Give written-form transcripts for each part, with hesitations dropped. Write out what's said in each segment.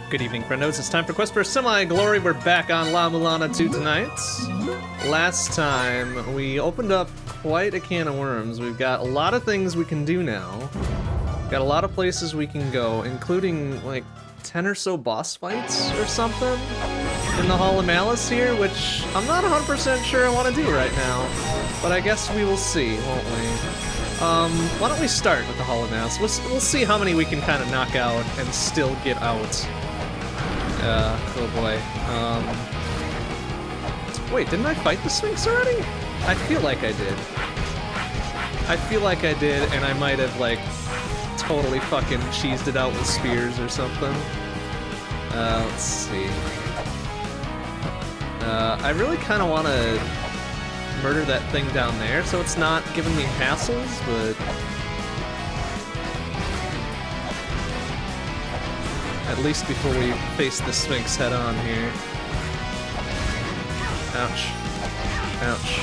Good evening, friendos. It's time for Quest for Semi-Glory. We're back on La Mulana 2 tonight. Last time, we opened up quite a can of worms. We've got a lot of things we can do now. Got a lot of places we can go, including, like, 10 or so boss fights or something in the Hall of Malice here, which I'm not 100% sure I want to do right now. But I guess we will see, won't we? Why don't we start with the Hall of Malice? We'll see how many we can kind of knock out and still get out. Oh boy. Wait, didn't I fight the Sphinx already? I feel like I did. I feel like I did, and I might have, like, totally fucking cheesed it out with spears or something. Let's see. I really kind of want to murder that thing down there, so it's not giving me hassles, but... at least before we face the Sphinx head-on here. Ouch. Ouch.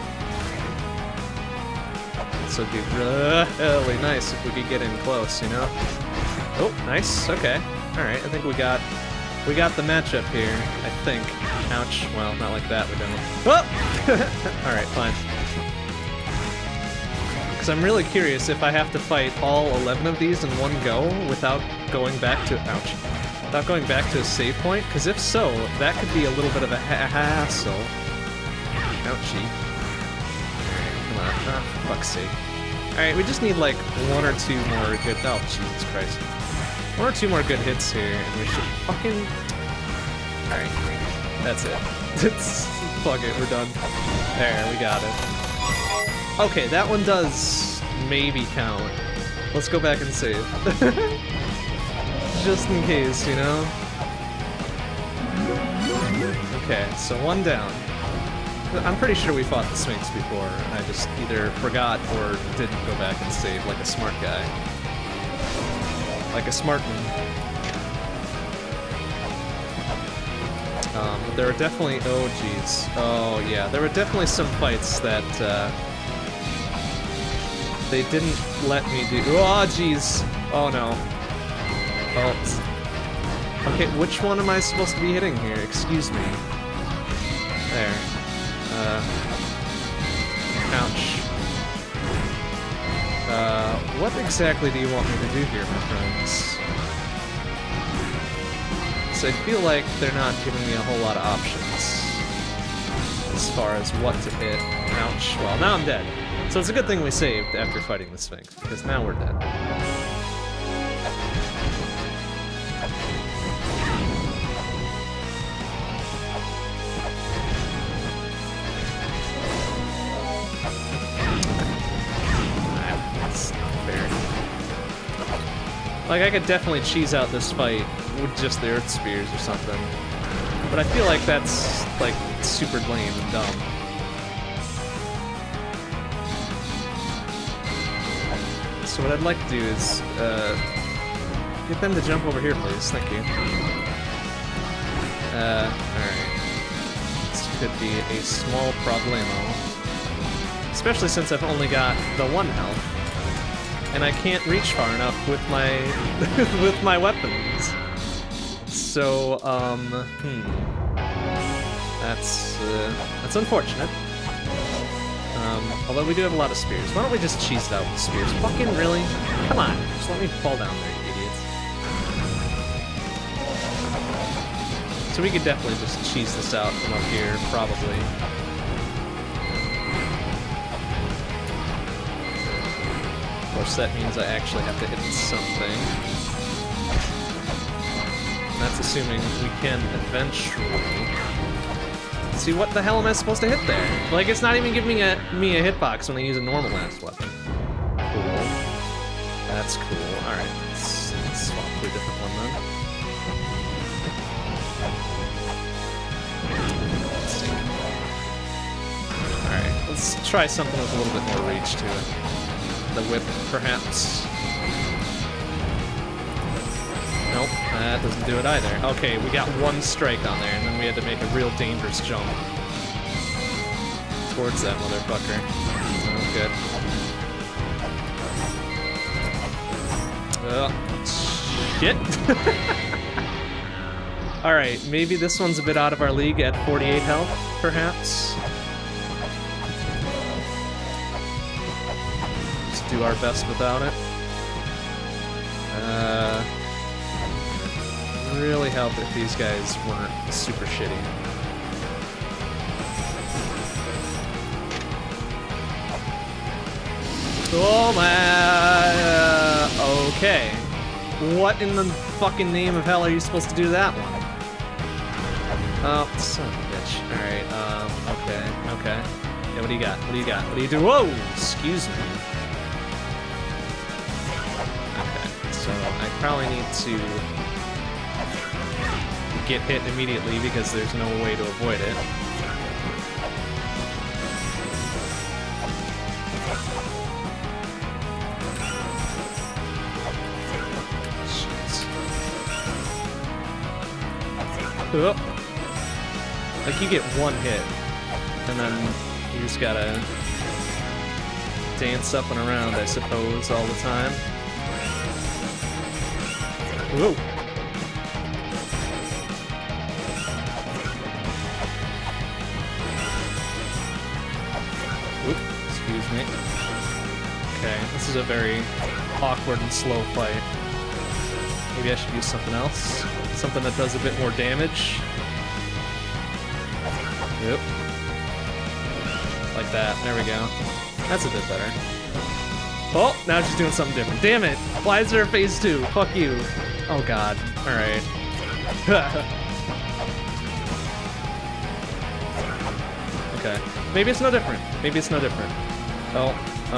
So it'd be really nice if we could get in close, you know? Oh, nice. Okay. Alright, I think we got the matchup here, I think. Ouch. Well, not like that, we don't. Oh! Alright, fine. Because I'm really curious if I have to fight all 11 of these in one go without going back to... ouch. Without going back to a save point, because if so, that could be a little bit of a hassle. Ouchie. Come on. Ah, for fuck's sake. Alright, we just need like one or two more good... oh, Jesus Christ. One or two more good hits here, and we should fucking... alright. That's it. Fuck it, we're done. There, we got it. Okay, that one does maybe count. Let's go back and save. Just in case, you know? Okay, so one down. I'm pretty sure we fought the Sphinx before, and I just either forgot or didn't go back and save like a smart guy. Like a smart one. But there were definitely... oh, jeez. Oh, yeah. There were definitely some fights that, they didn't let me do... oh, jeez. Oh, no. Oh. Okay, which one am I supposed to be hitting here? Excuse me. There. Ouch. What exactly do you want me to do here, my friends? So I feel like they're not giving me a whole lot of options as far as what to hit. Ouch. Well, now I'm dead. So it's a good thing we saved after fighting the Sphinx, because now we're dead. That's not fair. Like, I could definitely cheese out this fight with just the Earth Spears or something. But I feel like that's, like, super lame and dumb. So what I'd like to do is, get them to jump over here, please. Thank you. Alright. This could be a small problemo. Especially since I've only got the 1 health. And I can't reach far enough with my... with my weapons. So, that's unfortunate. Although we do have a lot of spears. Why don't we just cheese it out with spears? Fucking really? Come on, just let me fall down there, you idiots. So we could definitely just cheese this out from up here, probably. Of course, that means I actually have to hit something. And that's assuming we can eventually... see, what the hell am I supposed to hit there? Like, it's not even giving me a hitbox when I use a normal last weapon. Cool. That's cool. Alright, let's swap to a different one then. Let's see. Alright, let's try something with a little bit more reach to it. The whip, perhaps. Nope, that doesn't do it either. Okay, we got one strike on there, and then we had to make a real dangerous jump towards that motherfucker. Oh, good. Shit. Alright, maybe this one's a bit out of our league at 48 health, perhaps. Just do our best without it. Really help if these guys weren't super shitty. Oh my... okay. What in the fucking name of hell are you supposed to do that one? Oh, son of a bitch. Alright, okay. Yeah, what do you got? What do you got? What do you do? Whoa! Excuse me. Okay, so I probably need to get hit immediately because there's no way to avoid it. Oh. Like, you get one hit, and then you just gotta dance up and around, I suppose, all the time. Whoa! Oop, excuse me. Okay, this is a very awkward and slow fight. Maybe I should use something else. Something that does a bit more damage. Yep. Like that. There we go. That's a bit better. Oh, now she's doing something different. Damn it! Why is there a phase 2? Fuck you. Oh god. Alright. Okay. Maybe it's no different. Maybe it's no different. Oh.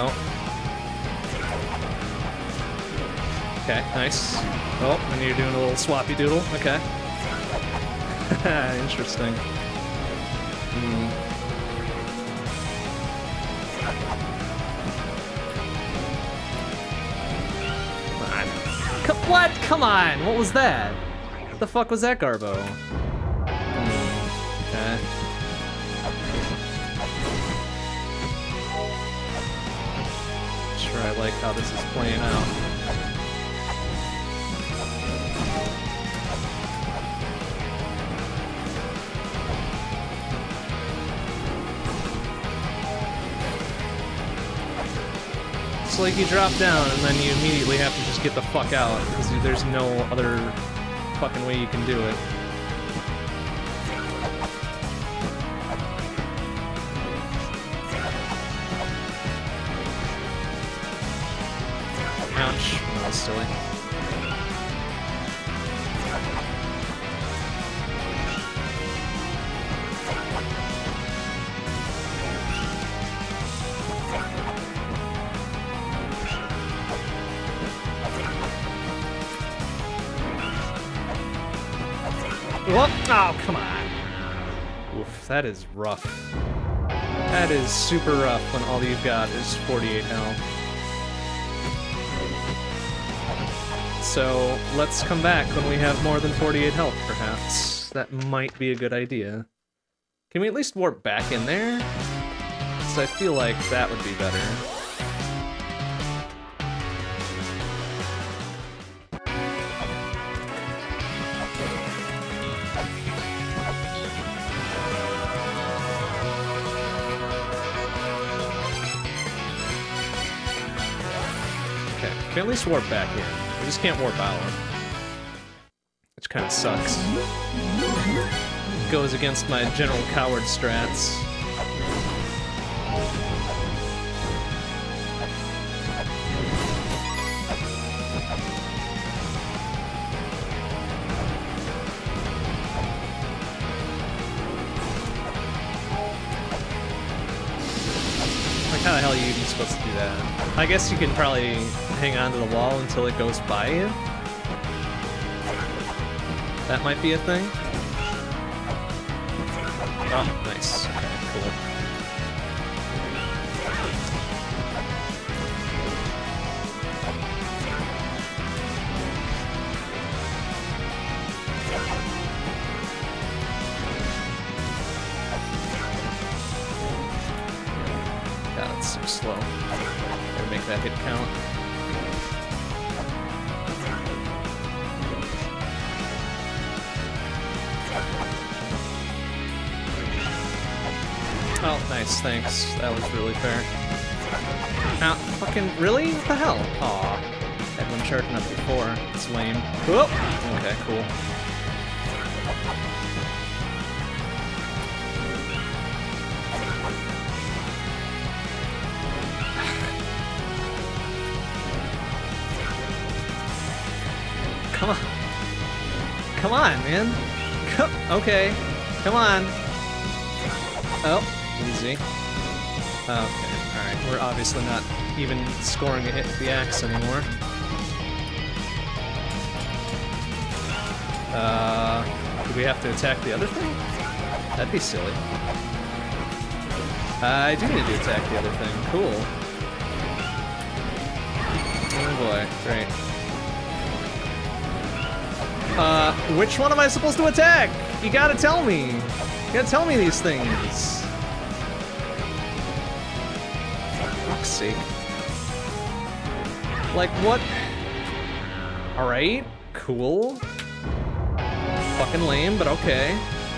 Okay, nice. Oh, and you're doing a little swappy doodle. Okay. Interesting. What? Come on! What was that? What the fuck was that, Garbo? Okay. Sure, I like how this is playing out. It's like you drop down and then you immediately have to just get the fuck out because there's no other fucking way you can do it. Ouch. That was silly. What? Oh, come on. Oof, that is rough. That is super rough when all you've got is 48 health. So, let's come back when we have more than 48 health, perhaps. That might be a good idea. Can we at least warp back in there? Because I feel like that would be better. Can at least warp back in. We just can't warp out. Which kind of sucks. Goes against my general coward strats. Like, how the hell are you even supposed to do that? I guess you can probably hang on to the wall until it goes by you. That might be a thing. Oh, nice. Okay, cool. God, it's so slow. Gotta make that hit count. Oh, nice, thanks. That was really fair. Now, fucking, really? What the hell? Aw. Had one charging up before. It's lame. Whoa! Okay, cool. Come on. Come on, man. Okay. Come on. Oh, easy. Okay, alright. We're obviously not even scoring a hit with the axe anymore. Do we have to attack the other thing? That'd be silly. I do need to attack the other thing. Cool. Oh boy, great. Which one am I supposed to attack? You gotta tell me. You gotta tell me these things. For fuck's sake. Like, what? Alright, cool. Fucking lame, but okay.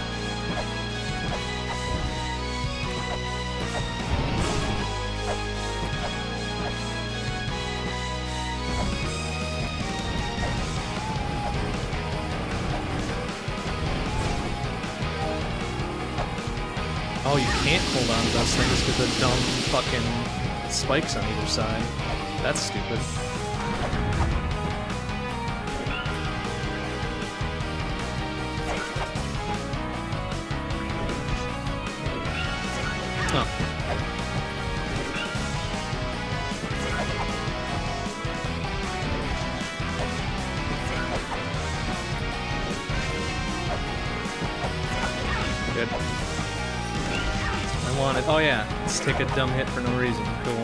Oh, you can't hold on to those things because of dumb fucking spikes on either side. That's stupid. Oh. Good. I wanted. Oh yeah, let's take a dumb hit for no reason. Cool.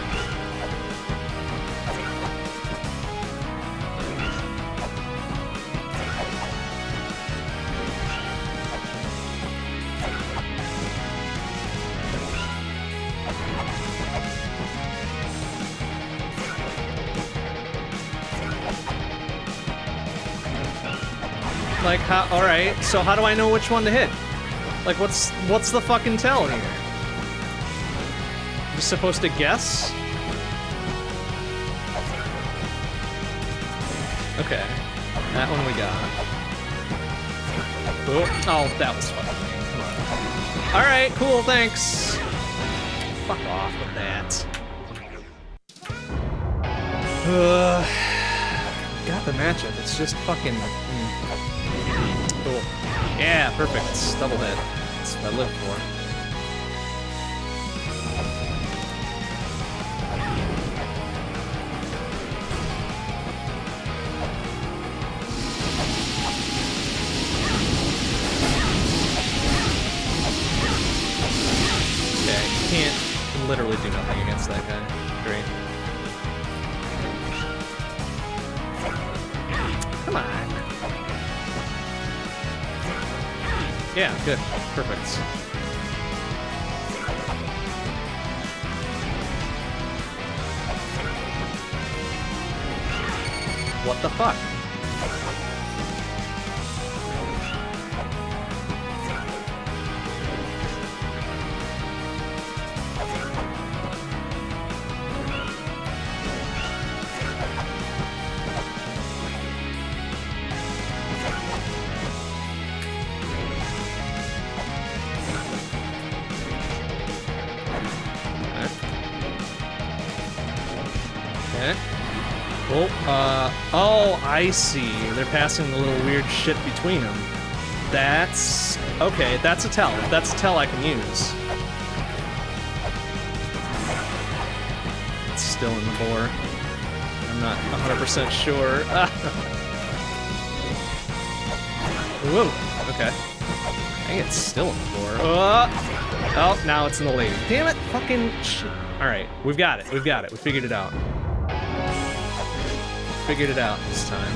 Like, how? All right. So how do I know which one to hit? Like, what's the fucking tell here? I'm just supposed to guess? Okay. That one we got. Oh, that was fucking lame. Come on. Alright, cool, thanks. Fuck off with that. Got the matchup. It's just fucking... Cool. Yeah, perfect. Double hit. That's what I live for. Okay, can't literally do nothing against that guy. Great. Come on. Yeah, good. Perfect. What the fuck? Oh, I see. They're passing the little weird shit between them. That's... okay, that's a tell. That's a tell I can use. It's still in the bore. I'm not 100% sure. Whoa, okay. I think it's still in the bore. Oh, now it's in the lady. Damn it, fucking shit. Alright, we've got it, we've got it. We figured it out. Figured it out this time.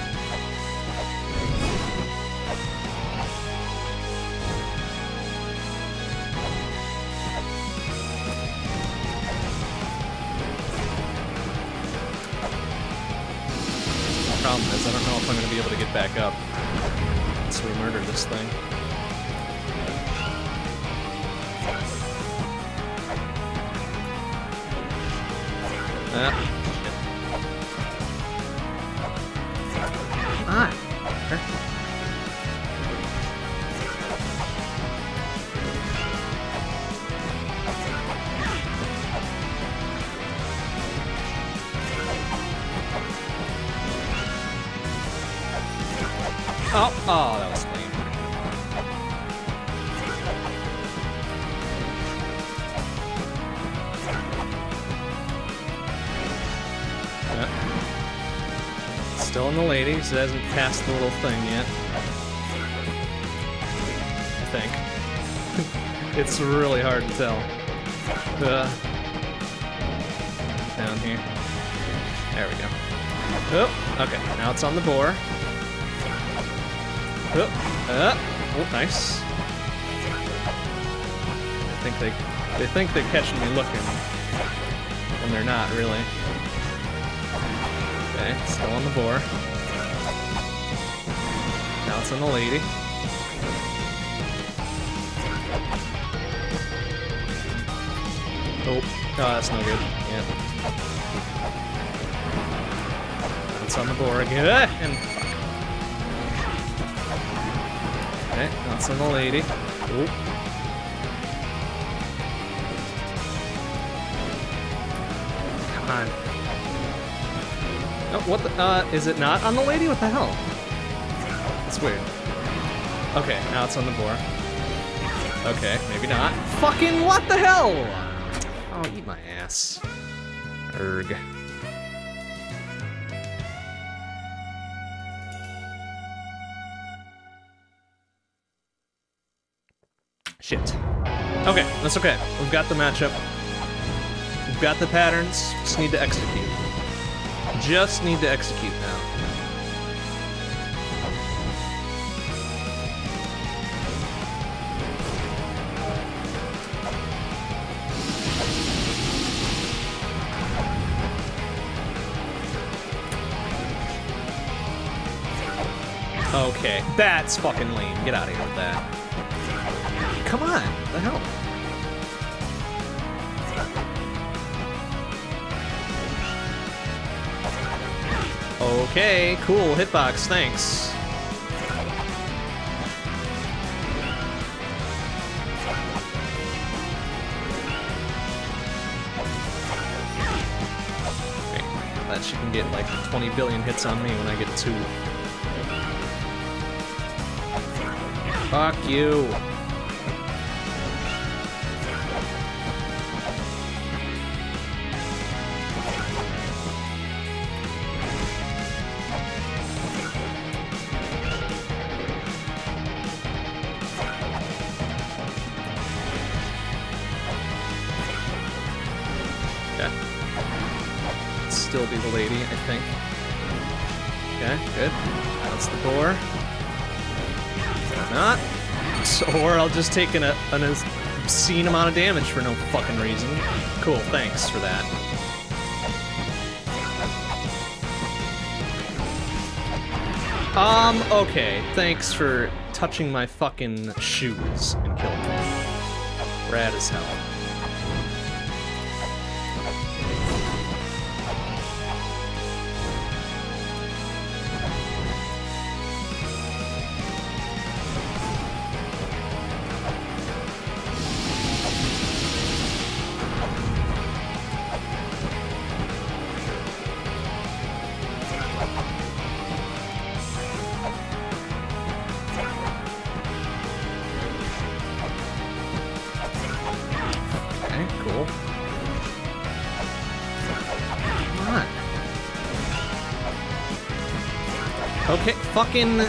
The problem is I don't know if I'm going to be able to get back up once we murder this thing. Ah. Oh, that was lame. Still in the ladies. It hasn't passed the little thing yet. I think. It's really hard to tell. Down here. There we go. Oh, okay. Now it's on the boar. Oh, nice. They think they're catching me looking when they're not really. Okay, still on the boar. Now it's on the lady. Oh, that's no good. Yeah. It's on the boar again. And okay, that's on the lady. Oop. Come on. Oh, what the, is it not on the lady? What the hell? That's weird. Okay, now it's on the boar. Okay, maybe not. Fucking what the hell? Oh, eat my ass. Erg. Shit. Okay, that's okay. We've got the matchup. We've got the patterns. Just need to execute. Just need to execute now. Okay, that's fucking lame. Get out of here with that. Come on, what the hell? Okay, cool, hitbox, thanks. Okay, that she can get like 20 billion hits on me when I get 2. Fuck you. Still be the lady, I think. Okay, good. That's the boar. Or not. Or I'll just take an obscene amount of damage for no fucking reason. Cool, thanks for that. Okay. Thanks for touching my fucking shoes and killing me. Rad as hell. Okay, fucking...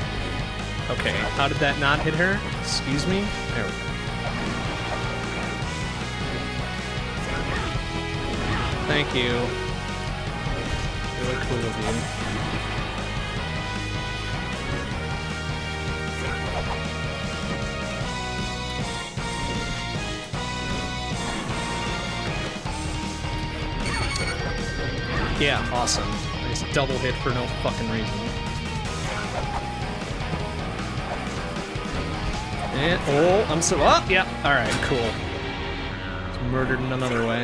Okay, how did that not hit her? Excuse me? There we go. Thank you. Really cool of you. Yeah, awesome. Nice double hit for no fucking reason. And, oh, I'm so, oh, yeah, alright, cool. It's murdered in another way.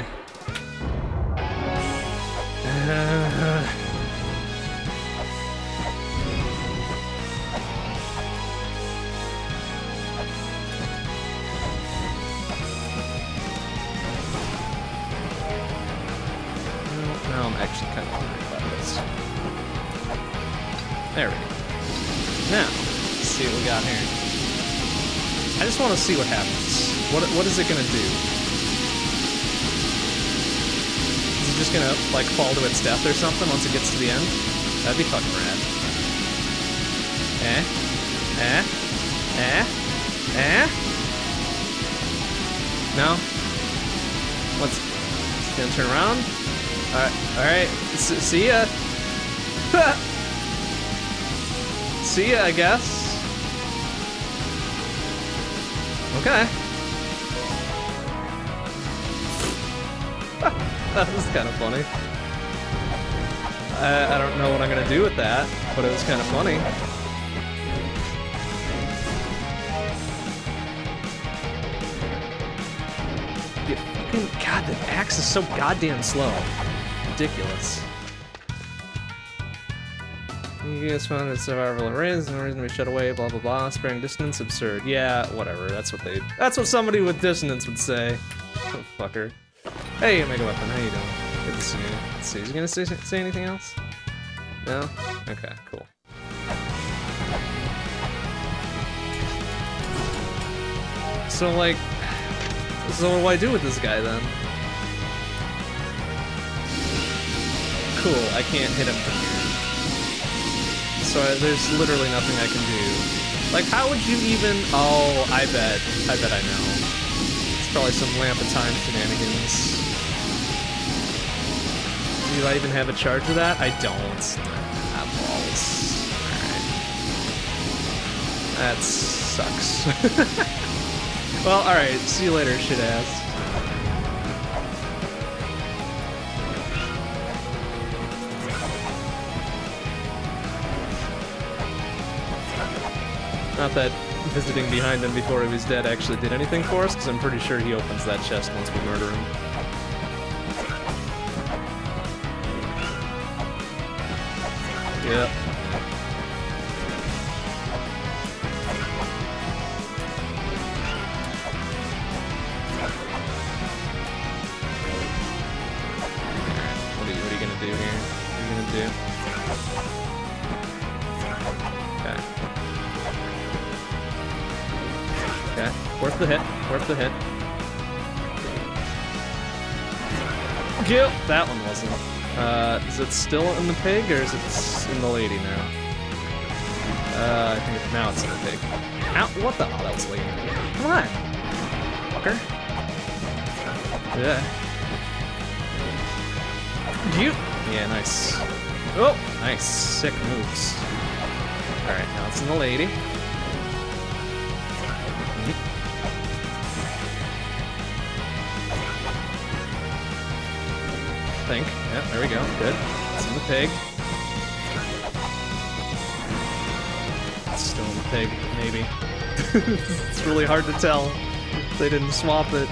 Now I'm actually kind of wondering about this. There we go. Now, let's see what we got here. I just want to see what happens. What is it gonna do? Is it just gonna, like, fall to its death or something once it gets to the end? That'd be fucking rad. No? What's... It's gonna turn around? Alright. See ya! See ya, I guess. Okay. That was kind of funny. I don't know what I'm gonna do with that, but it was kind of funny. You fucking... God, the axe is so goddamn slow. Ridiculous. You guys found that survival arrays, no reason to be shut away, blah blah blah. Sparing dissonance, absurd. Yeah, whatever. That's what somebody with dissonance would say. Oh, fucker. Hey, Omega Weapon, how you doing? Good to see you. Let's see, is he gonna say anything else? No? Okay, cool. So, like, so what do I do with this guy then? Cool, I can't hit him from here. So there's literally nothing I can do. Like, how would you even... Oh, I bet I know. It's probably some Lamp of Time shenanigans. Do I even have a charge of that? I don't. Ah, balls. Alright. That sucks. Well, alright, see you later, shit-ass. Not that visiting behind him before he was dead actually did anything for us, because I'm pretty sure he opens that chest once we murder him. Yep. What are you gonna do here? What are you gonna do? Okay. Okay, worth the hit, worth the hit. Kill! That one wasn't. Is it still in the pig, or is it in the lady now? I think now it's in the pig. Ow, what the? Oh, that was lady. Come on! Fucker. Yeah. You! Yeah, nice. Oh, nice. Sick moves. Alright, now it's in the lady. Think. Yeah, there we go. Good. It's in the pig. It's still in the pig, maybe. It's really hard to tell. They didn't swap it.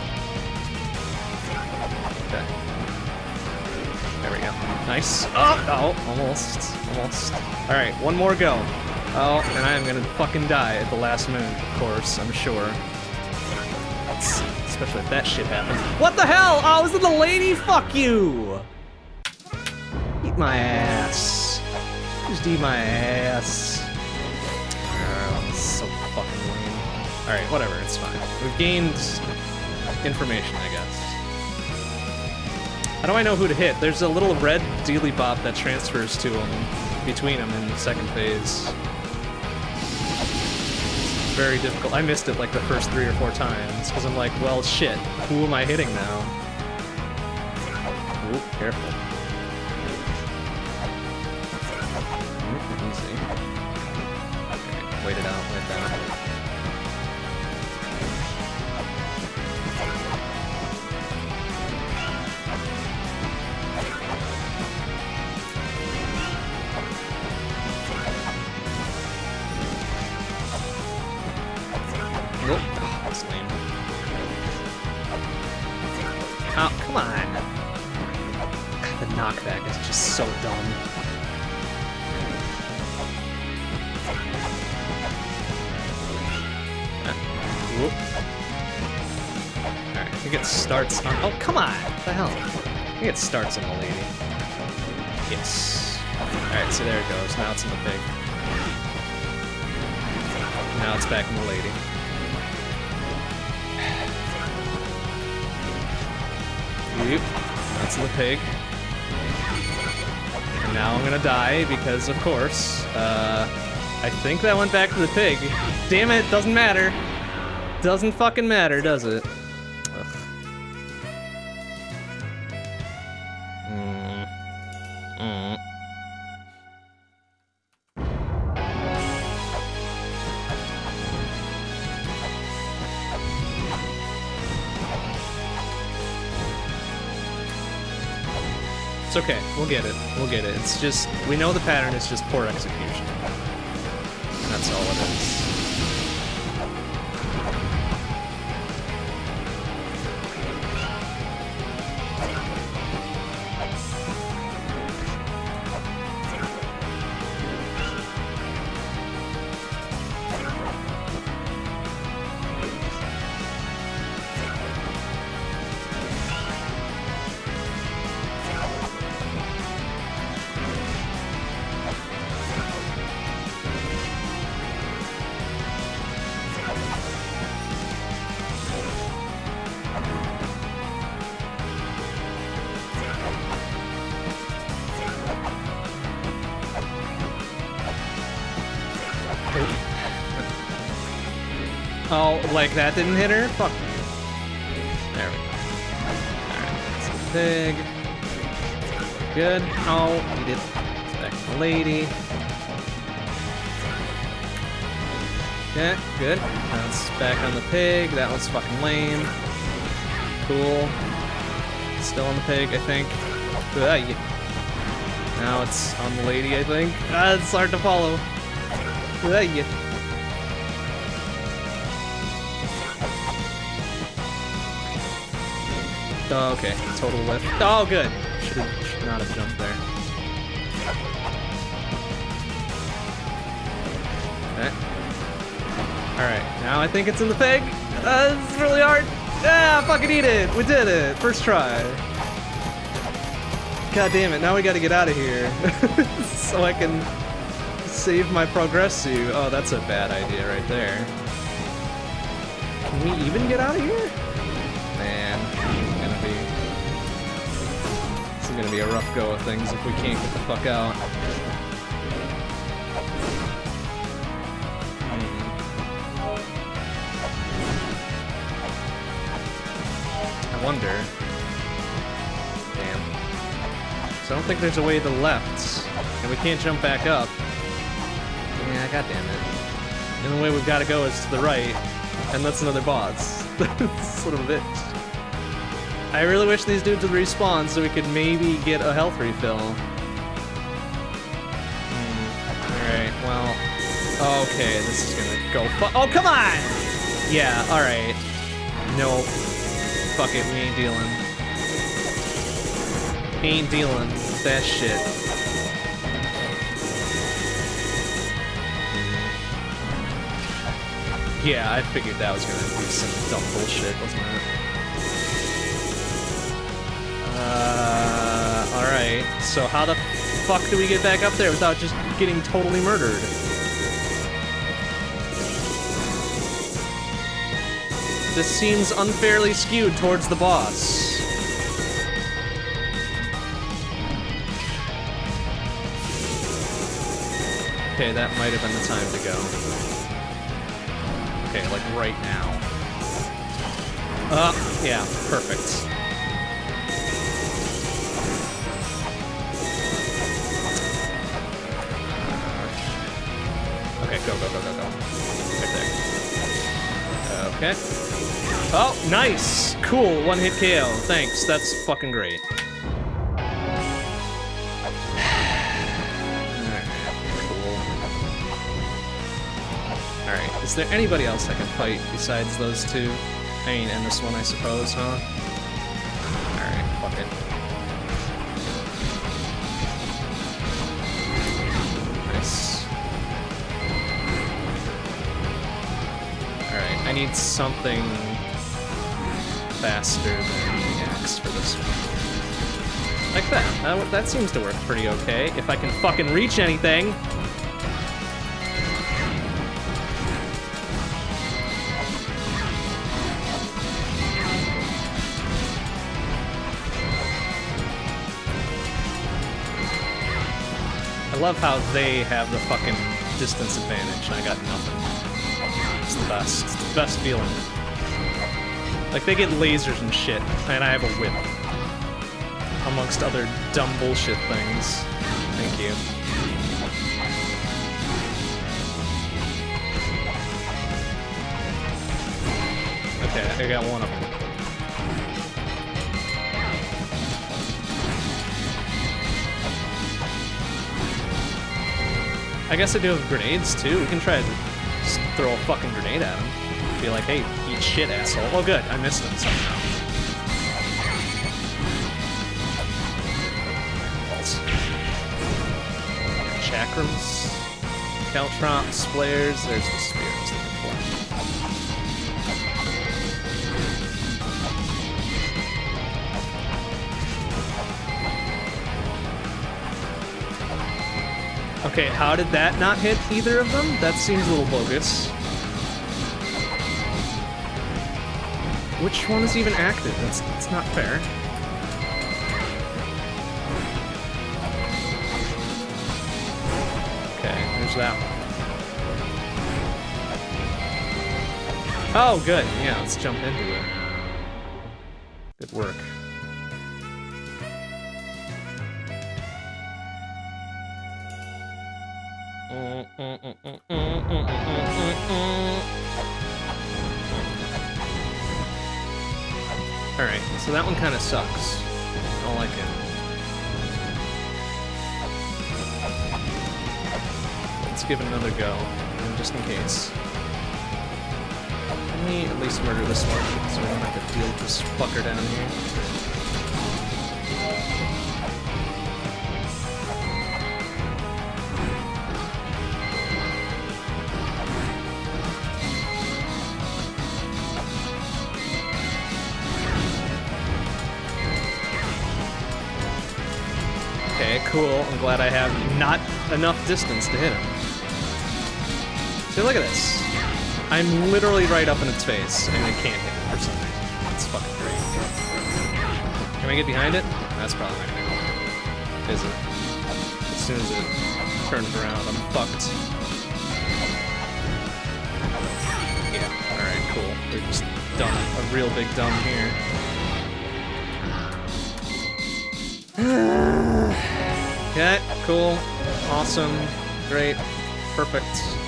Okay. There we go. Nice. Oh, almost. Almost. Alright, one more go. Oh, and I am gonna fucking die at the last move, of course, I'm sure. Especially if that shit happens. What the hell? Oh, was it the lady? Fuck you! Eat my ass. Just eat my ass. Oh, this is so fucking lame. Alright, whatever, it's fine. We've gained information, I guess. How do I know who to hit? There's a little red dealy bop that transfers to him, between them in the second phase. Very difficult. I missed it like the first 3 or 4 times because I'm like, well, shit. Who am I hitting now? Ooh, careful. Ooh, easy. Okay, wait it out, wait that out. Nope. Oh, that's lame. Oh, come on. God, the knockback is just so dumb. Whoop. Alright, I think it starts on... Oh, come on! What the hell? I think it starts on the lady. Yes. Alright, so there it goes. Now it's in the pig. Now it's back in the lady. Yep. That's the pig. And now I'm gonna die because, of course, I think that went back to the pig. Damn it, doesn't matter. Doesn't fucking matter, does it? Ugh. It's okay, we'll get it. We'll get it. It's just, we know the pattern is just poor execution. And that's all it is. Oh, like that didn't hit her? Fuck. There we go. Alright, that's a pig. Good. Oh, we did. It's back to the lady. Yeah, good. Now it's back on the pig. That was fucking lame. Cool. Still on the pig, I think. Now it's on the lady, I think. Ah, it's hard to follow. Oh, okay, total lift. Oh, good. Should not have jumped there. Okay. Alright, now I think it's in the pig. This is really hard. Ah, fucking eat it. We did it. First try. God damn it, now we gotta get out of here. So I can save my progressive. Oh, that's a bad idea right there. Can we even get out of here? Man, it's gonna be a rough go of things if we can't get the fuck out. I wonder. Damn. So I don't think there's a way to the left, and we can't jump back up. Yeah, goddamn it. The only way we've got to go is to the right, and that's another boss. Son of a bitch. I really wish these dudes would respawn so we could maybe get a health refill. Alright, well... Okay, this is gonna go oh, come on! Yeah, alright. No. Fuck it, we ain't dealing. Ain't dealing with that shit. Yeah, I figured that was gonna be some dumb bullshit, wasn't it? Alright. So how the fuck do we get back up there without just getting totally murdered? This seems unfairly skewed towards the boss. Okay, that might have been the time to go. Okay, like right now. Yeah, perfect. go, go, go, go. Right there. Okay. Oh, nice! Cool, one-hit KO. Thanks, that's fucking great. Alright, is there anybody else I can fight besides those two? I mean, and this one, I suppose, huh? Alright, fuck it. Nice. Alright, I need something faster than the axe for this one. Like that. That seems to work pretty okay. If I can fucking reach anything! I love how they have the fucking distance advantage and I got nothing. It's the best. It's the best feeling. Like, they get lasers and shit, and I have a whip. Amongst other dumb bullshit things. Thank you. Okay, I got one of them. I guess I do have grenades, too. We can try to just throw a fucking grenade at him. Be like, hey, eat shit, asshole. Oh, good. I missed him somehow. Chakrams. Caltrops, flares. There's the spears. Okay, how did that not hit either of them? That seems a little bogus. Which one is even active? That's not fair. Okay, there's that one. Oh, good. Yeah, let's jump into it. Good work. Alright, so that one kind of sucks. I don't like it. Let's give it another go, just in case. Let me at least murder this one, so we don't have to deal with this fucker down here. Okay, cool. I'm glad I have not enough distance to hit him. See, look at this. I'm literally right up in its face, and I can't hit it for some reason. It's fucking great. Can I get behind it? That's probably not gonna help. Is it? As soon as it turns around, I'm fucked. Yeah, alright, cool. We've just done a real big dumb here. Okay, cool, awesome, great, perfect.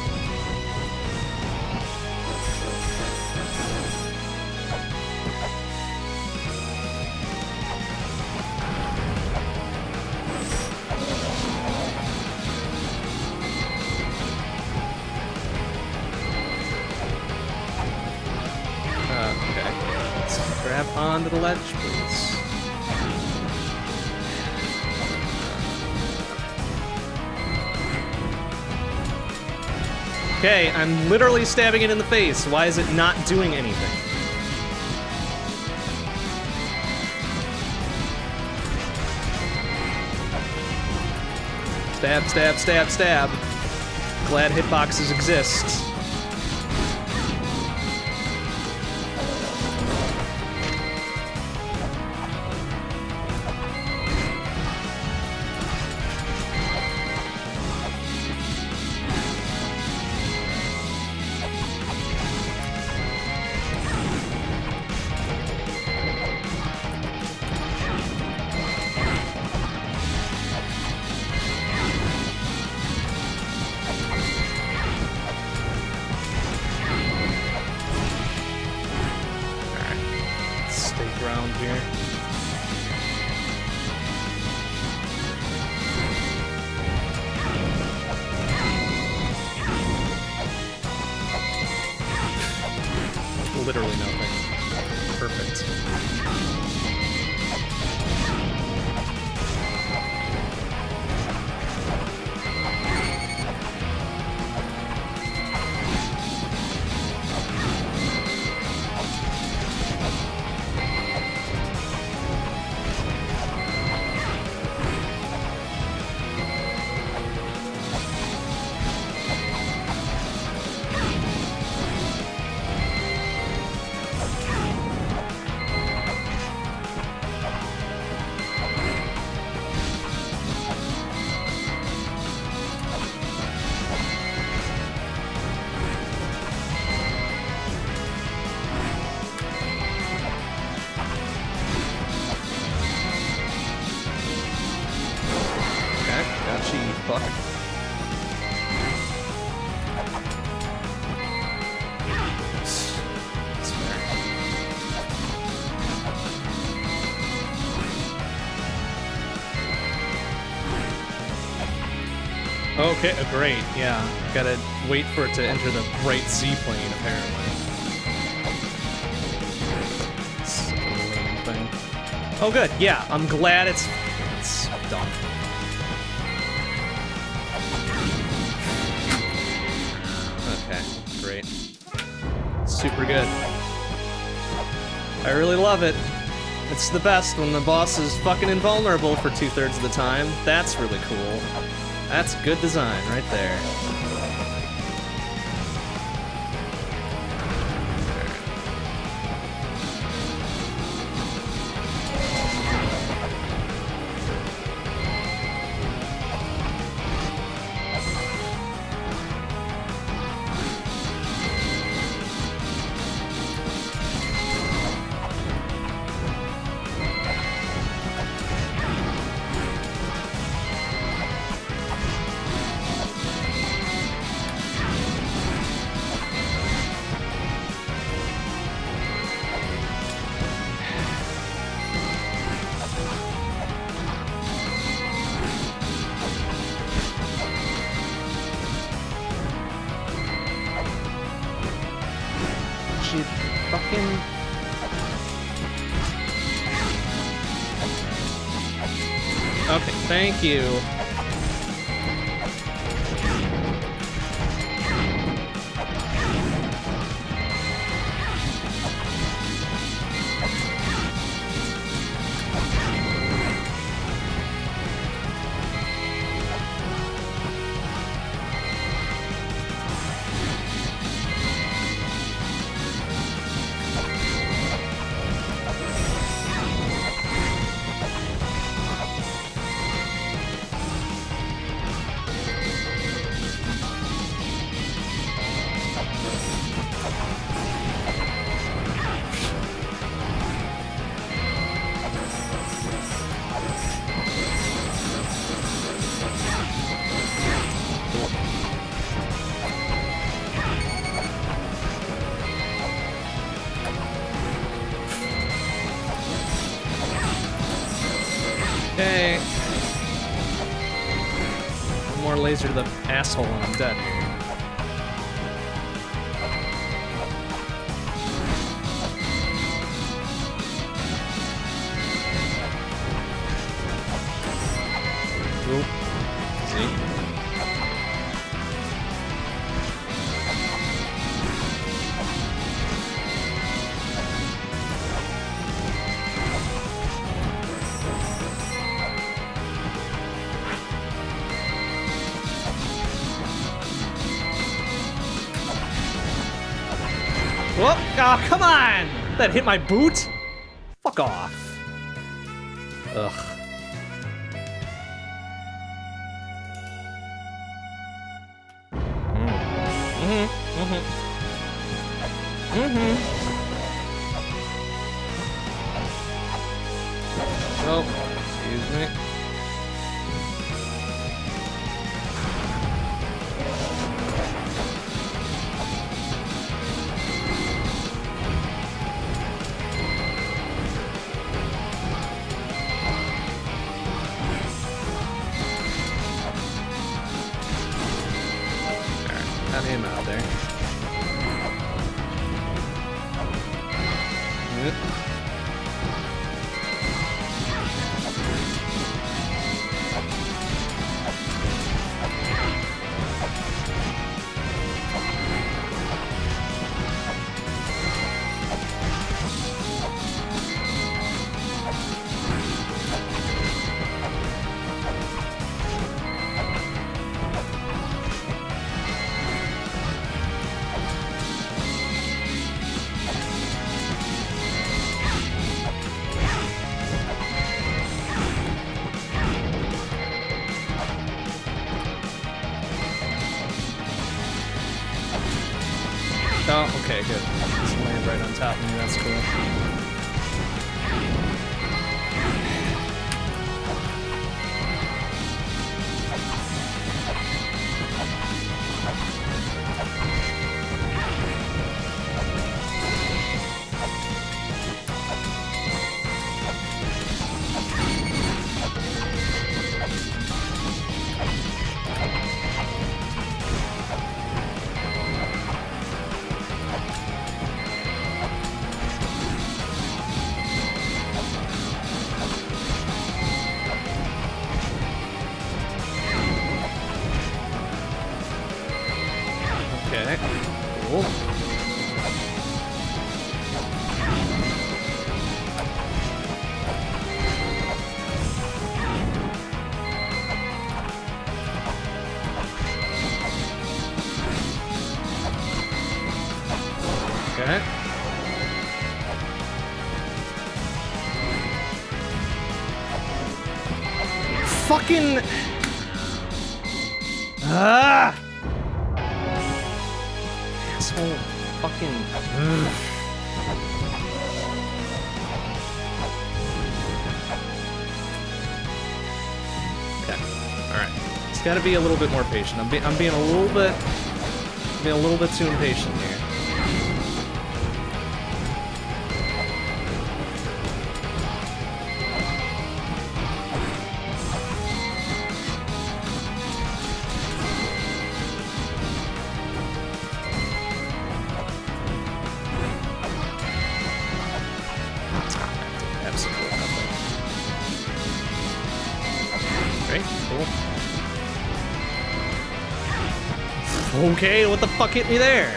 Okay, let's grab onto the ledge, please. Okay, I'm literally stabbing it in the face. Why is it not doing anything? Stab, stab, stab, stab. Glad hitboxes exist. literally nothing. Perfect. Okay, great, yeah. Gotta wait for it to enter the right Z-plane, apparently. It's a lame thing. Oh good, yeah, I'm glad it's done. Okay, great. Super good. I really love it. It's the best when the boss is fucking invulnerable for 2/3 of the time. That's really cool. That's good design right there. Okay, thank you. Okay. One more laser to the asshole and I'm dead. Oop. See? Whoop! Oh, come on! That hit my boot? Fuck off. Ugh. Oh, excuse me. Got him out there. Okay, good. Just land right on top of me, that's cool. Okay, cool. Okay. Fucking... Ah! Asshole. Fucking... Ugh. Okay. Alright. It's gotta be a little bit more patient. I'm being a little bit too impatient here. Absolutely nothing. Great, cool. Okay, what the fuck hit me there?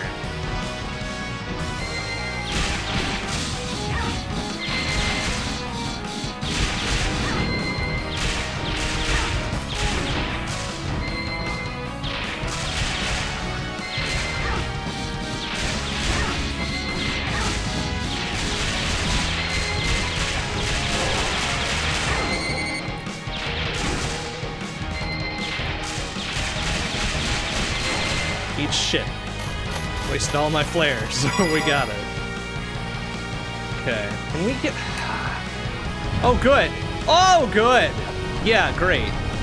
Eat shit. Wasted all my flares, so we got it. Okay. Can we get... Oh, good. Oh, good. Yeah, great.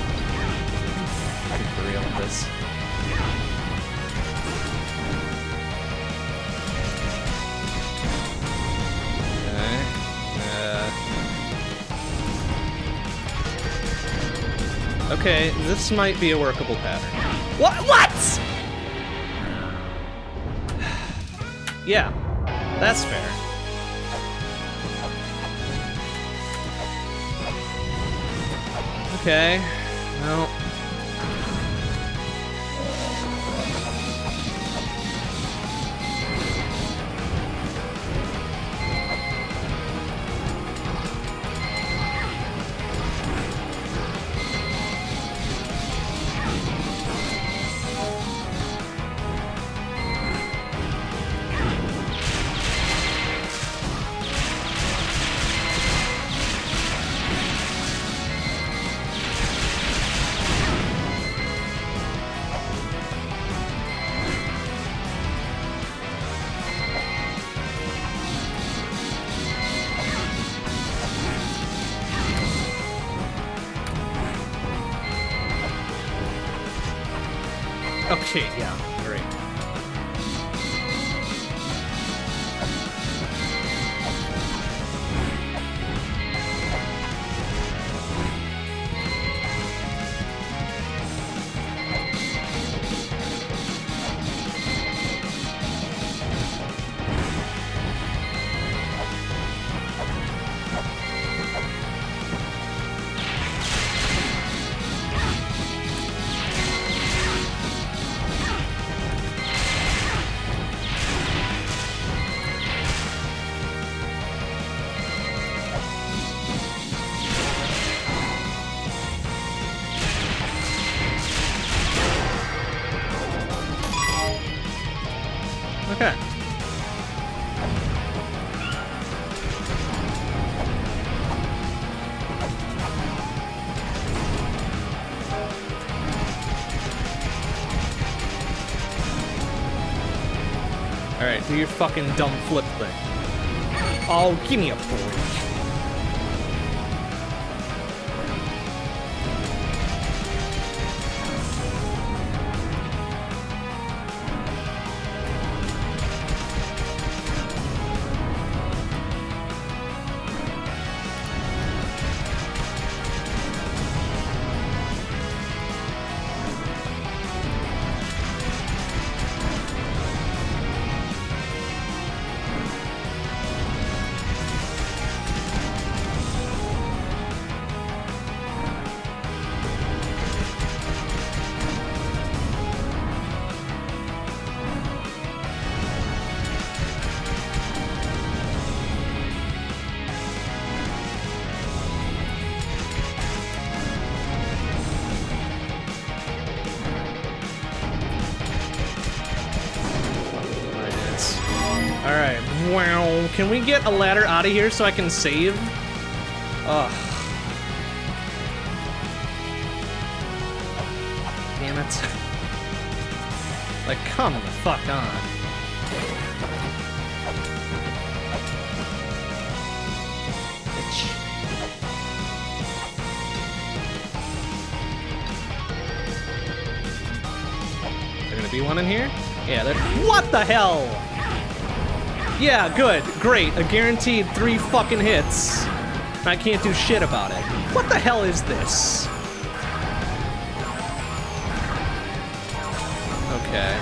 I'm for real with this. Okay. Okay, this might be a workable pattern. What? Yeah, that's fair. Okay, well. Okay, yeah, great. Okay. Alright, do your fucking dumb flip thing. Oh, give me a break. Can we get a ladder out of here so I can save? Ugh. Damn it. Like, come the fuck on. Bitch. There gonna be one in here? Yeah, there. What the hell? Yeah, good, great. A guaranteed 3 fucking hits. I can't do shit about it. What the hell is this? Okay.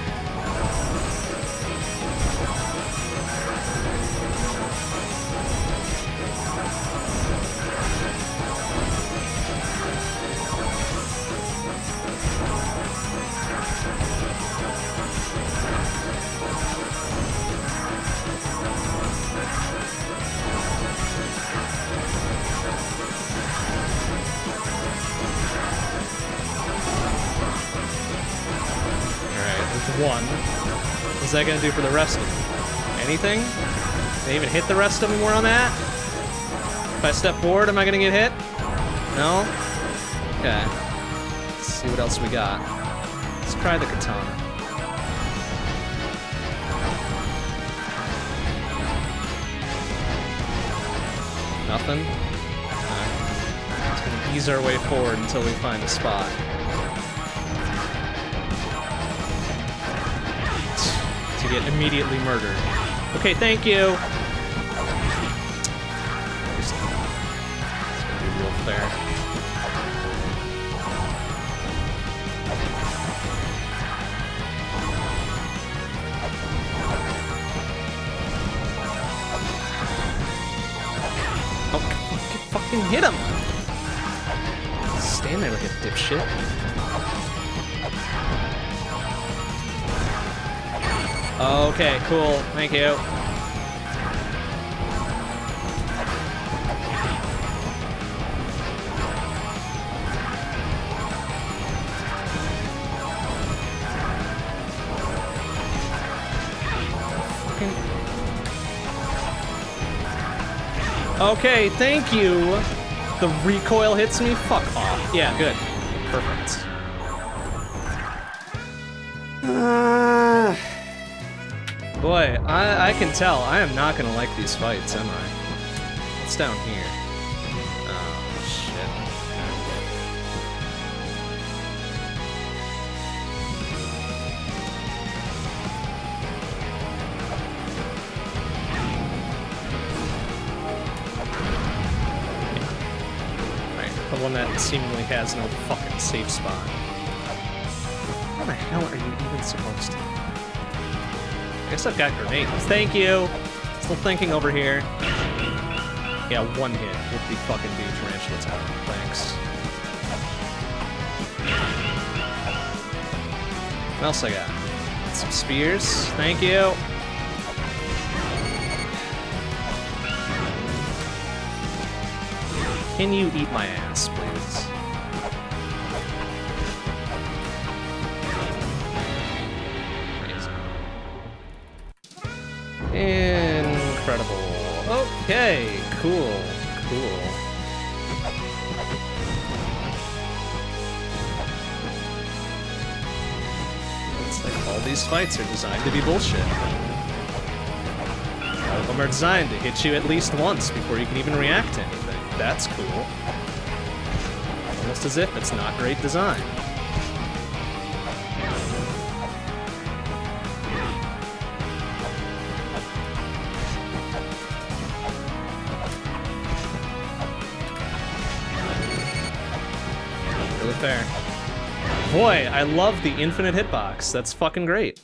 What's that gonna do for the rest of them? Anything? Did they even hit the rest of them where I'm at? If I step forward, am I gonna get hit? No? Okay. Let's see what else we got. Let's try the katana. Nothing? Okay. Just gonna ease our way forward until we find a spot. To get immediately murdered. Okay, thank you. It's gonna be real fair. Oh, fucking hit him! Stand there like a dipshit. Okay, cool. Thank you. Okay, thank you. The recoil hits me? Fuck off. Yeah, good. Perfect. Boy, I can tell. I am not gonna like these fights, am I? What's down here? Oh, shit. Right, the one that seemingly has no fucking safe spot. How the hell are you even supposed to? I guess I've got grenades. Thank you! Still thinking over here. Yeah, one hit with the fucking dude tarantula tower. Thanks. What else I got? Some spears. Thank you! Can you eat my ass, please? Incredible. Okay, cool, cool. It's like all these fights are designed to be bullshit. lot of them are designed to hit you at least once before you can even react to anything. That's cool. Almost as if it's not great design. Really fair. Boy, I love the infinite hitbox. That's fucking great.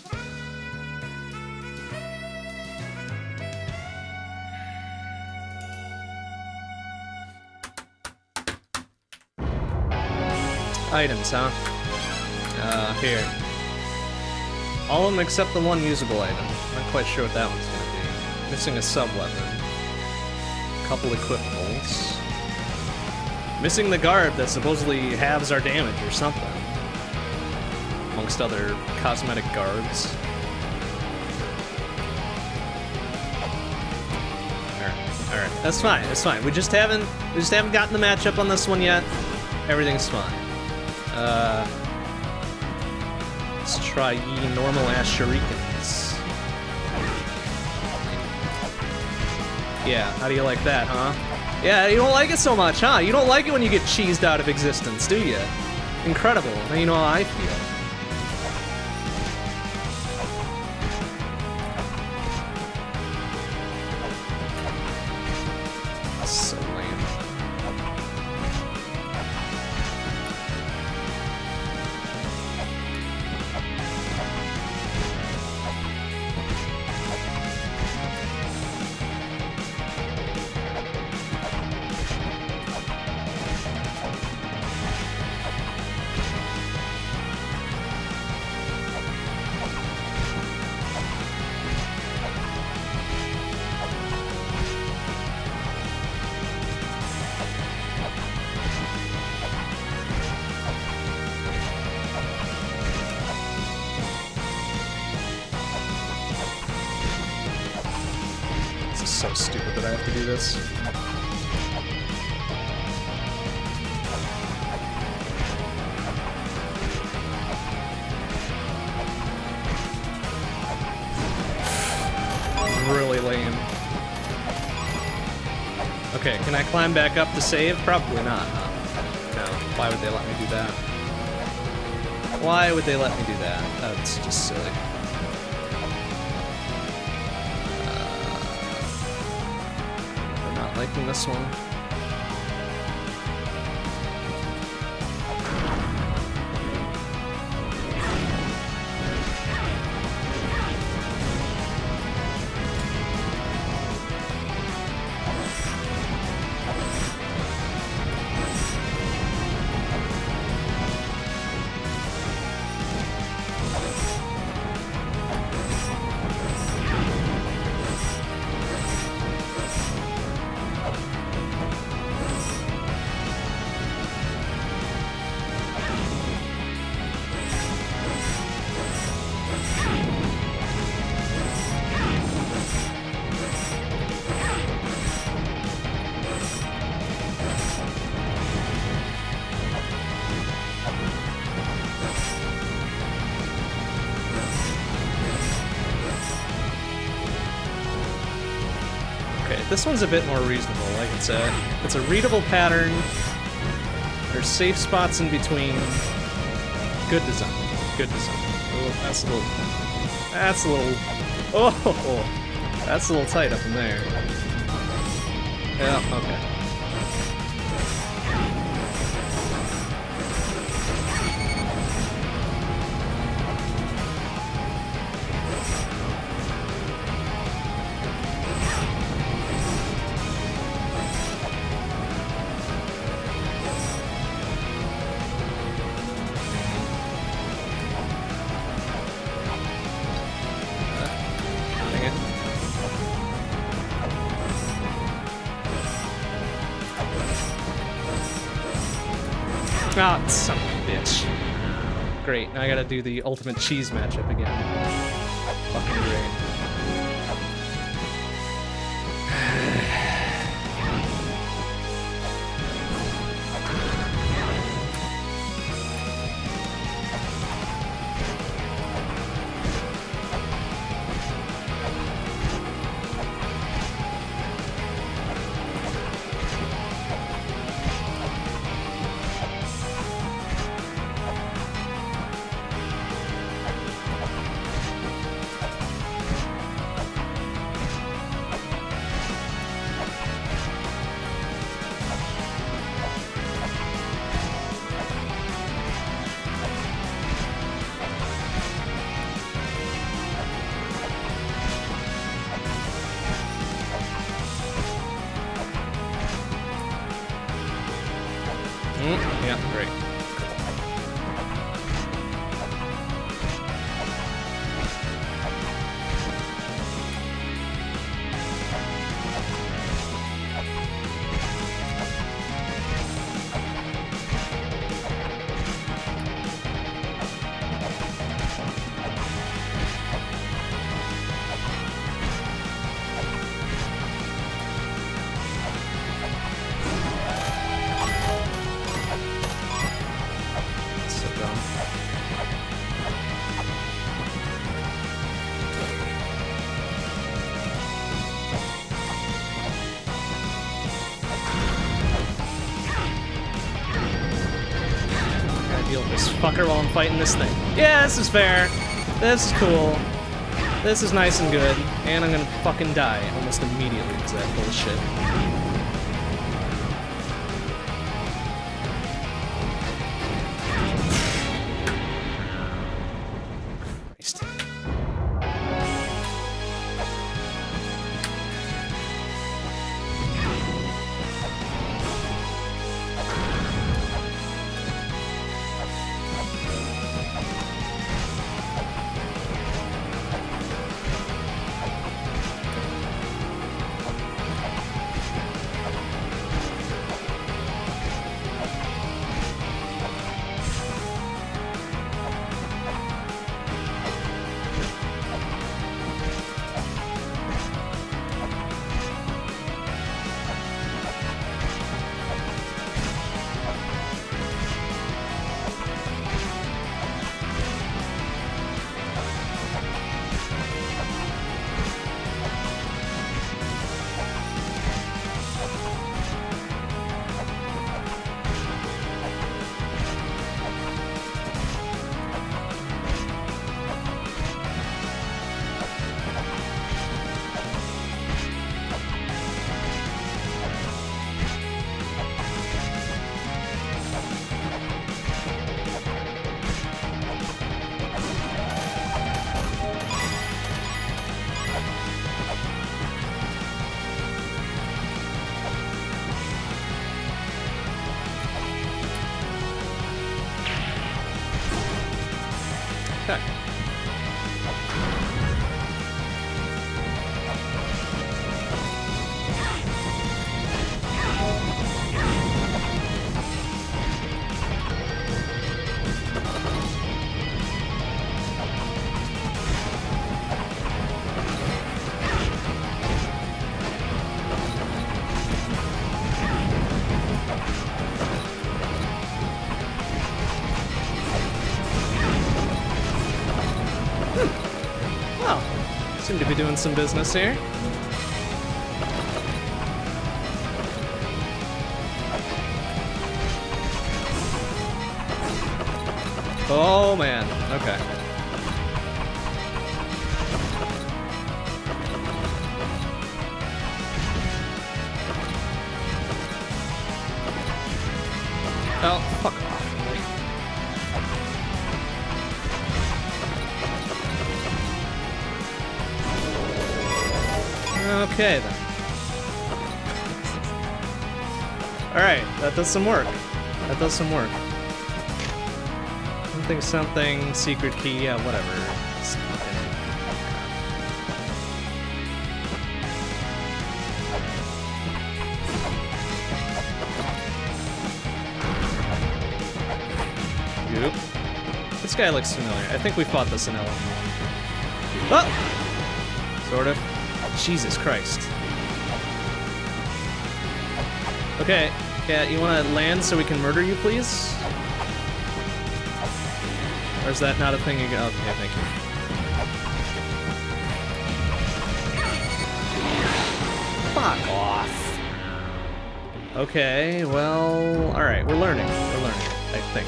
Items, huh? Here. All of them except the one usable item. Not quite sure what that one's gonna be. Missing a sub-weapon. Couple equipables. Missing the garb that supposedly halves our damage or something. Amongst other cosmetic garbs. Alright, that's fine, that's fine. We just haven't gotten the matchup on this one yet. Everything's fine. Let's try ye normal ass shurikens. Yeah, how do you like that, huh? Yeah, you don't like it so much, huh? You don't like it when you get cheesed out of existence, do you? Incredible. Now you know how I feel. So lame. So stupid that I have to do this. Really lame. Okay, can I climb back up to save? Probably not, huh? No, why would they let me do that? Why would they let me do that? That's just silly. Liking this one. This one's a bit more reasonable. Like it's a readable pattern. There's safe spots in between. Good design. Good design. Oh, that's a little. Oh, that's a little tight up in there. Yeah. Okay. Ah, oh, son of a bitch. Great, now I gotta do the ultimate cheese matchup again. Fucking great. motherfucker while I'm fighting this thing. Yeah, this is fair. This is cool. This is nice and good. And I'm gonna fucking die almost immediately because of that bullshit. Christ. Seem to be doing some business here. Oh man, okay. Oh, fuck off. Okay, then. Alright, that does some work. That does some work. Something, secret key, yeah, whatever. Yep. This guy looks familiar. I think we fought this in LM1. Oh! Sort of. Jesus Christ. Okay, Cat, you wanna land so we can murder you, please? Or is that not a thing you can... Okay, thank you. Fuck off. Okay, well... Alright, we're learning. We're learning, I think.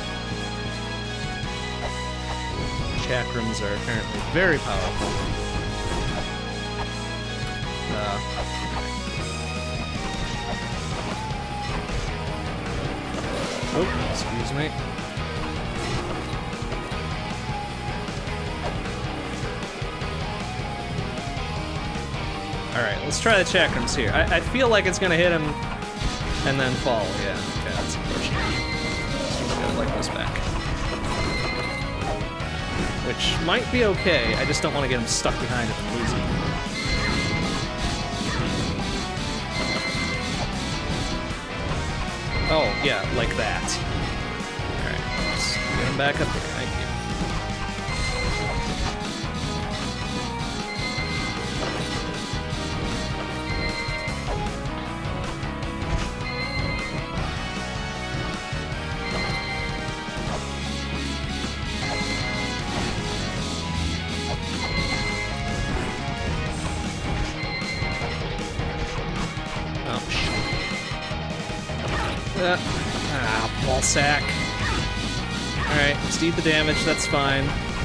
Chakrams are apparently very powerful. Oh, excuse me. Alright, let's try the chakrams here. I feel like it's gonna hit him and then fall. Yeah, okay, that's unfortunate. So we gotta like this back. Which might be okay, I just don't want to get him stuck behind it and lose him. Oh, yeah, like that. Alright, let's get him back up here. Thank you. Ball sack. Alright, just eat the damage, that's fine.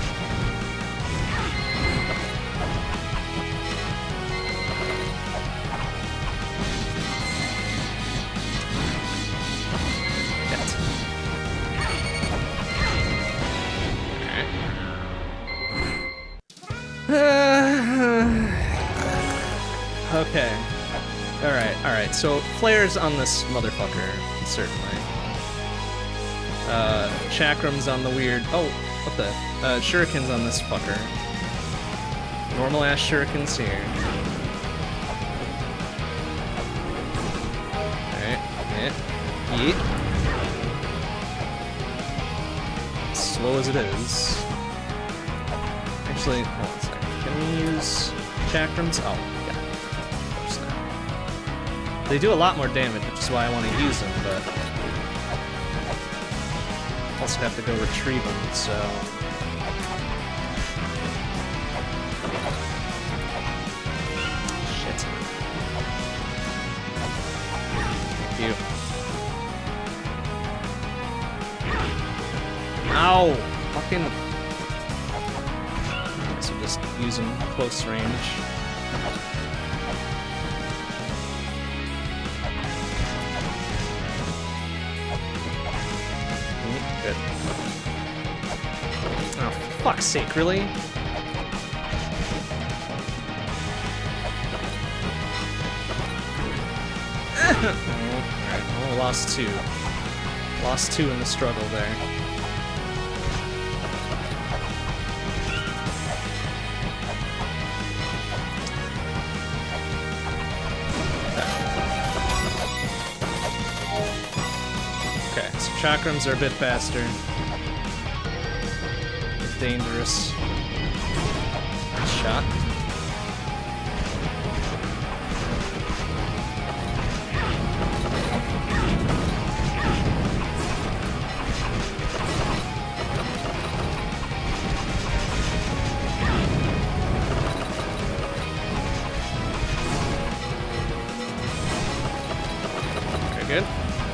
Okay. Alright, so flares on this motherfucker, certainly. Chakrams on the weird... Oh, what the... shurikens on this fucker. Normal ass shurikens here. Alright, yeet. Slow as it is. Actually, hold on a second. Can we use chakrams? Oh, yeah. Of course not. They do a lot more damage, which is why I want to use them, but... also have to go retrieve them, so... Shit. Thank you. Ow! Fucking... So just use them close range. Good. Oh, fuck's sake, really? Alright, well, lost two. Lost two in the struggle there. Chakrams are a bit faster. Dangerous. Nice shot. Very good.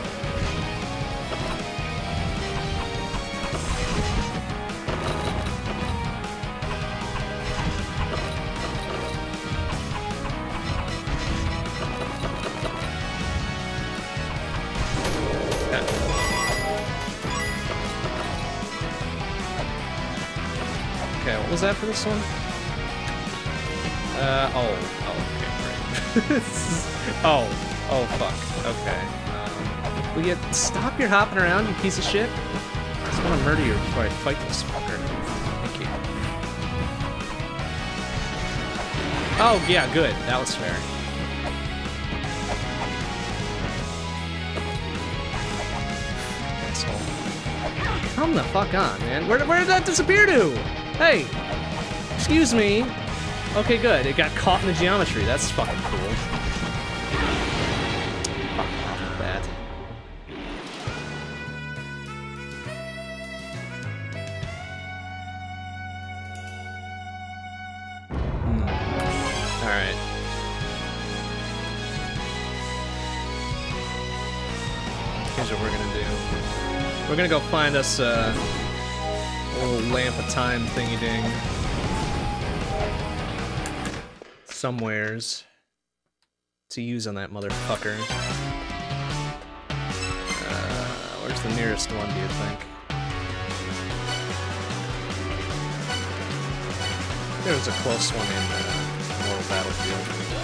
What was that for this one? Okay, great. oh, fuck. Okay. Will you stop your hopping around, you piece of shit? I just want to murder you before I fight this fucker. Thank you. Oh, yeah, good. That was fair. Asshole. Come the fuck on, man. Where did that disappear to? Hey! Excuse me. Okay, good. It got caught in the geometry. That's fucking cool. Fuck that. Alright. Here's what we're gonna do. We're gonna go find us a little lamp of time thingy-ding. Somewheres. To use on that motherfucker. Where's the nearest one, do you think? There was a close one in Mortal Battlefield.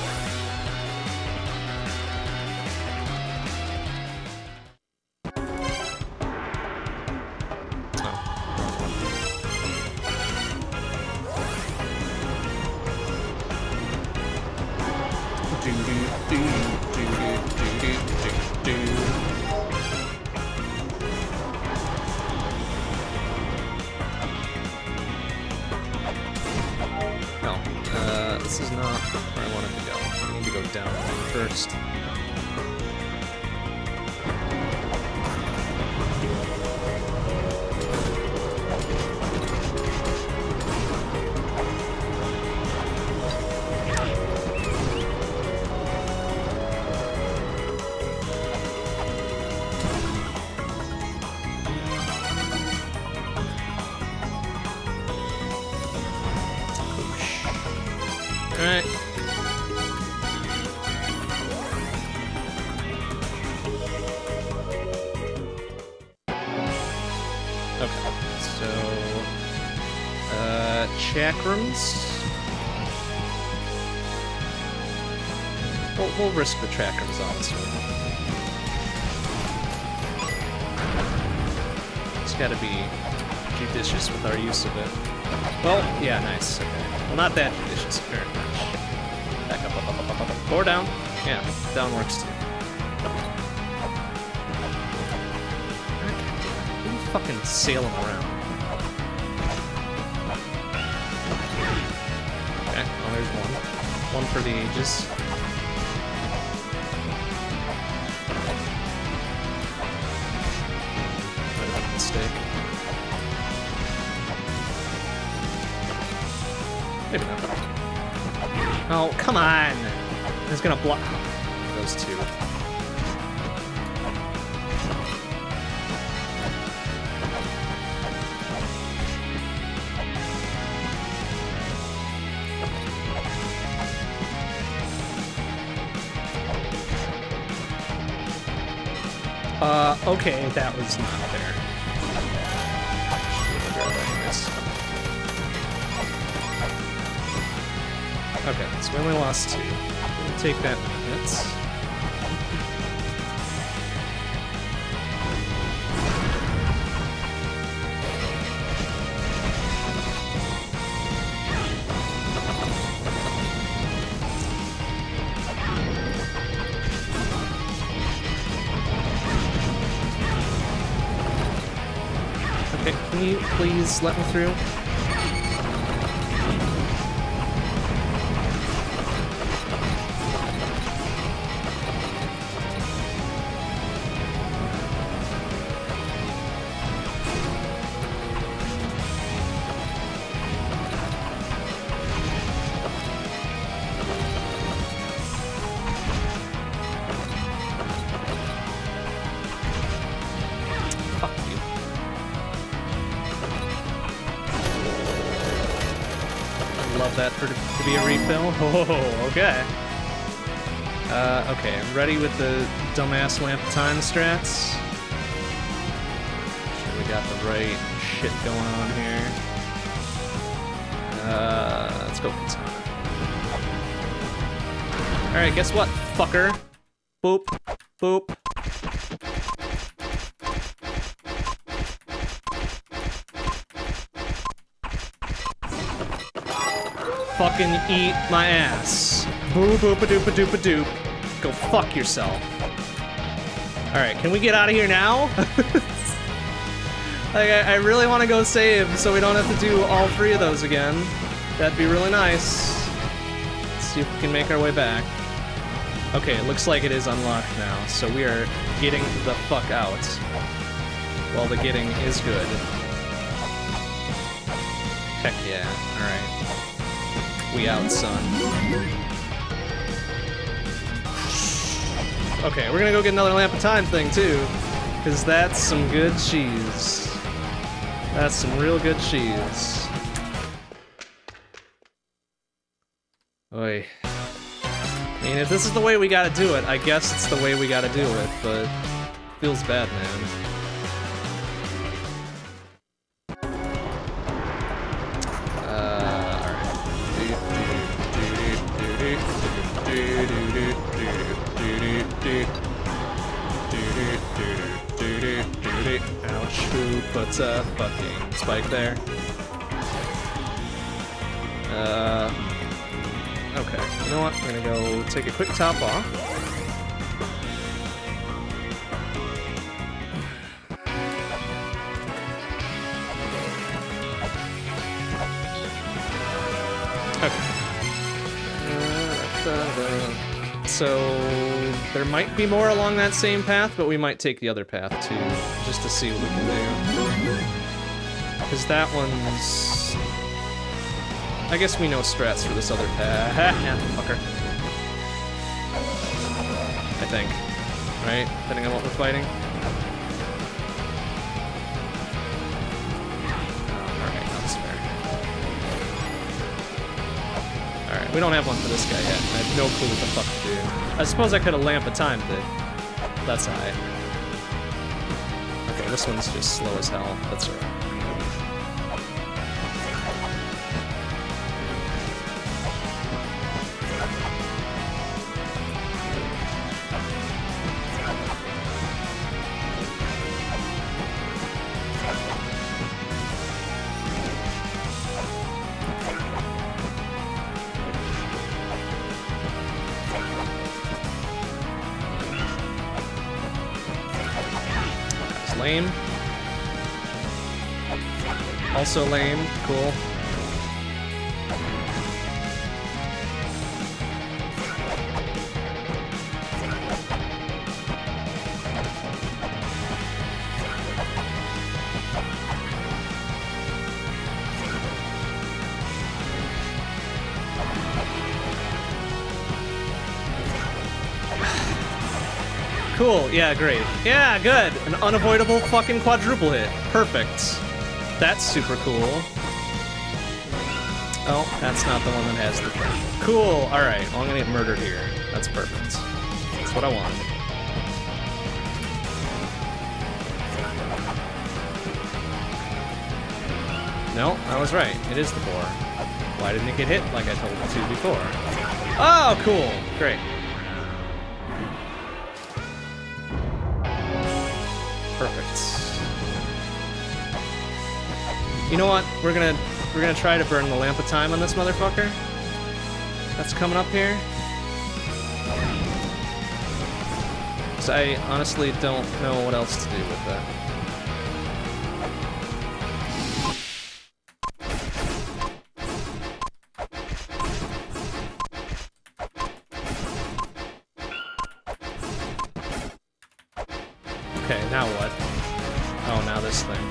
This is not where I wanted to go. I need to go down first. Alright. Okay, so... chakrams? We'll risk the chakrams on this one. Just gotta be judicious with our use of it. Well, yeah, nice. Okay. Well, not that judicious, very much. Back up, up, up, up, up, up. Or down. Yeah, down works too. What are you fucking sailing around? Okay, well, there's one. One for the ages. Might have been a mistake. Maybe not. Oh, come on! It's gonna block those two. Okay, that was not fair. Okay, so we only lost 2. We'll take that hits. Okay, can you please let me through? That to be a refill? Oh, okay. Okay, I'm ready with the dumbass Lamp of Time strats. Make sure we got the right shit going on here. Let's go for time. Alright, guess what, fucker? Boop. Boop. Fucking eat my ass. Boo boop a doop a doop a doop. Go fuck yourself. Alright, can we get out of here now? Like, I really want to go save so we don't have to do all 3 of those again. That'd be really nice. Let's see if we can make our way back. Okay, it looks like it is unlocked now, so we are getting the fuck out. Well, the getting is good. Heck yeah, alright. We out, son. Okay, we're gonna go get another Lamp of Time thing, too. Because that's some good cheese. That's some real good cheese. Oy. I mean, if this is the way we gotta do it, I guess it's the way we gotta do it, but... feels bad, man. Ouch, who puts a fucking spike there? Okay, you know what? We're gonna go take a quick top off. So there might be more along that same path, but we might take the other path too, just to see what we can do. Because that one's... I guess we know strats for this other path. Fucker. I think. Right? Depending on what we're fighting. Alright, that's fair. Alright, We don't have one for this guy yet. I have no clue what the fuck to do. I suppose I could have lamp of timed it. That's high. Okay, this one's just slow as hell. That's alright. Lame. Also lame. Cool. Cool, yeah, great. Yeah, good. An unavoidable fucking quadruple hit. Perfect. That's super cool. Oh, that's not the one that has the thing. Cool, alright. Well, I'm gonna get murdered here. That's perfect. That's what I wanted. No, I was right. It is the boar. Why didn't it get hit like I told it to before? Oh, cool. Great. Perfect. You know what? We're gonna try to burn the lamp of time on this motherfucker. That's coming up here. 'Cause I honestly don't know what else to do with that. Okay, now what? Oh, now this thing.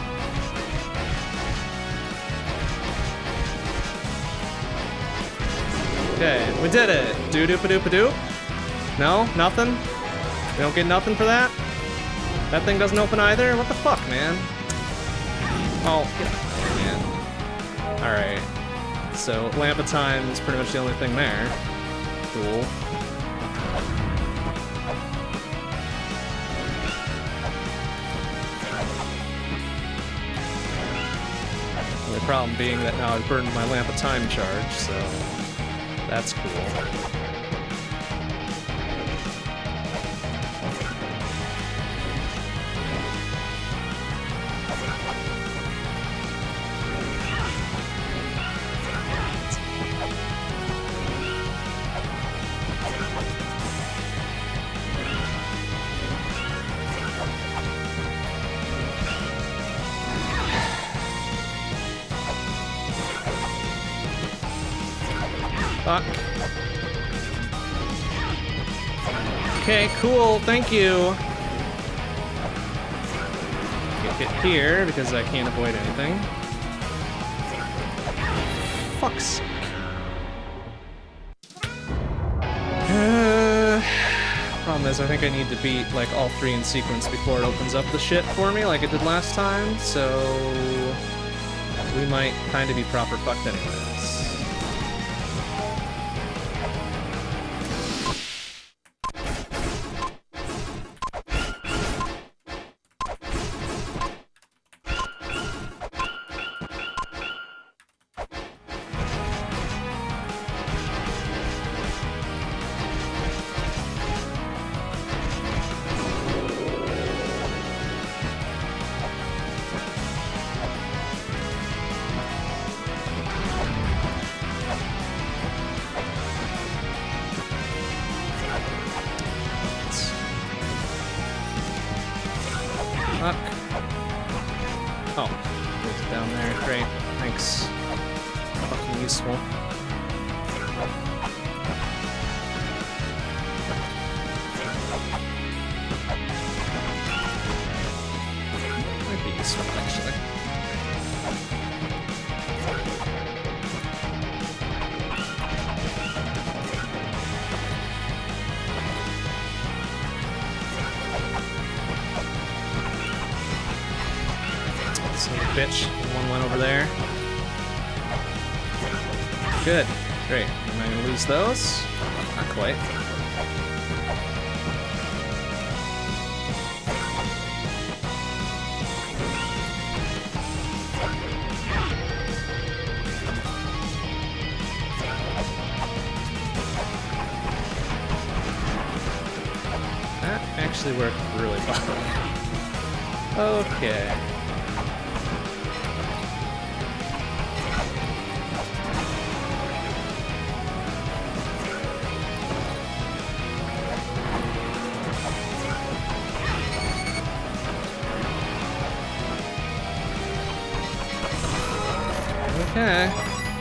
Okay, we did it! Doo-doop-a-doop-a-doop? No? Nothing? We don't get nothing for that? That thing doesn't open either? What the fuck, man? Oh, get out of there, man. Alright. So, lamp of time is pretty much the only thing there. Cool. The problem being that now I've burned my lamp of time charge, so that's cool. Fuck. Okay, cool, thank you. Get hit here because I can't avoid anything. Fuck's. Problem is, I think I need to beat like all three in sequence before it opens up the shit for me like it did last time, so we might kind of be proper fucked anyways. Bitch. One went over there. Good. Great. Am I gonna lose those? Not quite. That actually worked really well. Okay. Okay.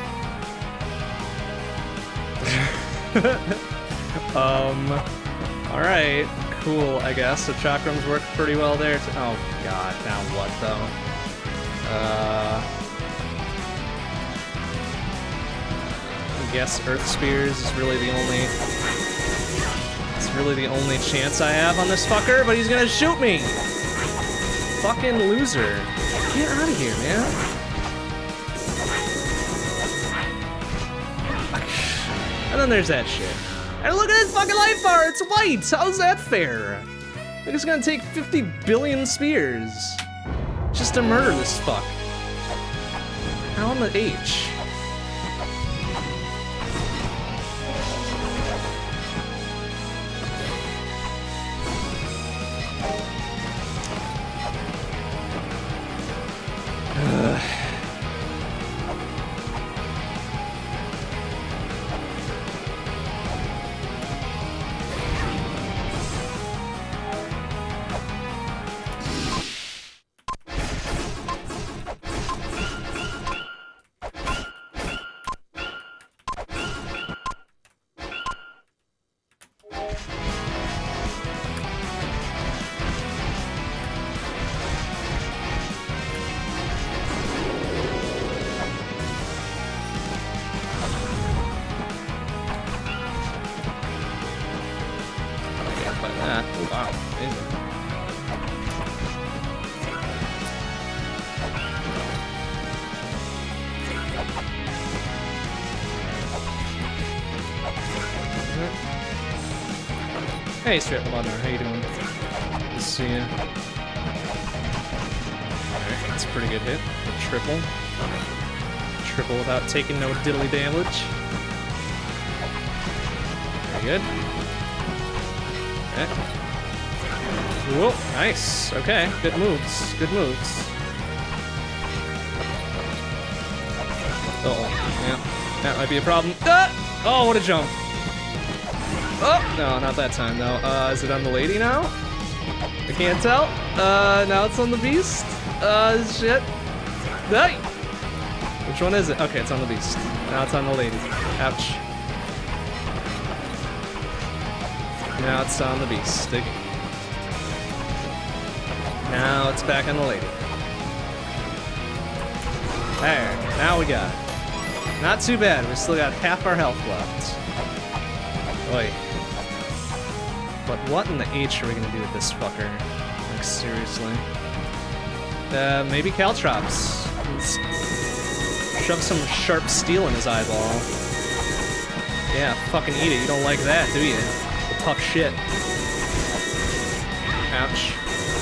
Alright, cool, I guess. So chakrams work pretty well there. Oh god, now what though? I guess Earth Spears is really the only... It's really the only chance I have on this fucker, but he's gonna shoot me! Fucking loser. Get out of here, man. And then there's that shit. And look at this fucking life bar, it's white! How's that fair? Like it's gonna take 50 billion spears just to murder this fuck. How on the H? Hey, Strip Mother, how you doing? Good to see you. Alright, that's a pretty good hit. A triple. Triple without taking no diddly damage. Very good. Okay. Whoa, nice. Okay, good moves. Good moves. Uh-oh. Yeah, that might be a problem. Ah! Oh, what a jump. Oh, no, not that time, though. Is it on the lady now? I can't tell. Now it's on the beast. Shit. Hey! Which one is it? Okay, it's on the beast. Now it's on the lady. Ouch. Now it's on the beast. Now it's back on the lady. There, now we got it. Not too bad, we still got half our health left. Oi. But what in the H are we gonna do with this fucker? Like, seriously. Maybe Caltrops. Let's shove some sharp steel in his eyeball. Yeah, fucking eat it. You don't like that, do you? Tough shit. Ouch.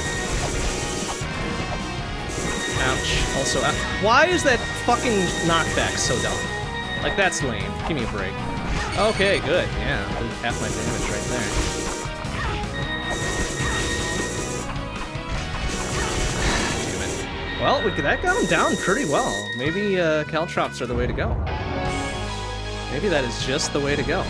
Ouch. Also, why is that fucking knockback so dumb? Like, that's lame. Give me a break. Okay, good. Yeah, half my damage right there. Well, that got him down pretty well. Maybe Caltrops are the way to go. Maybe that is just the way to go.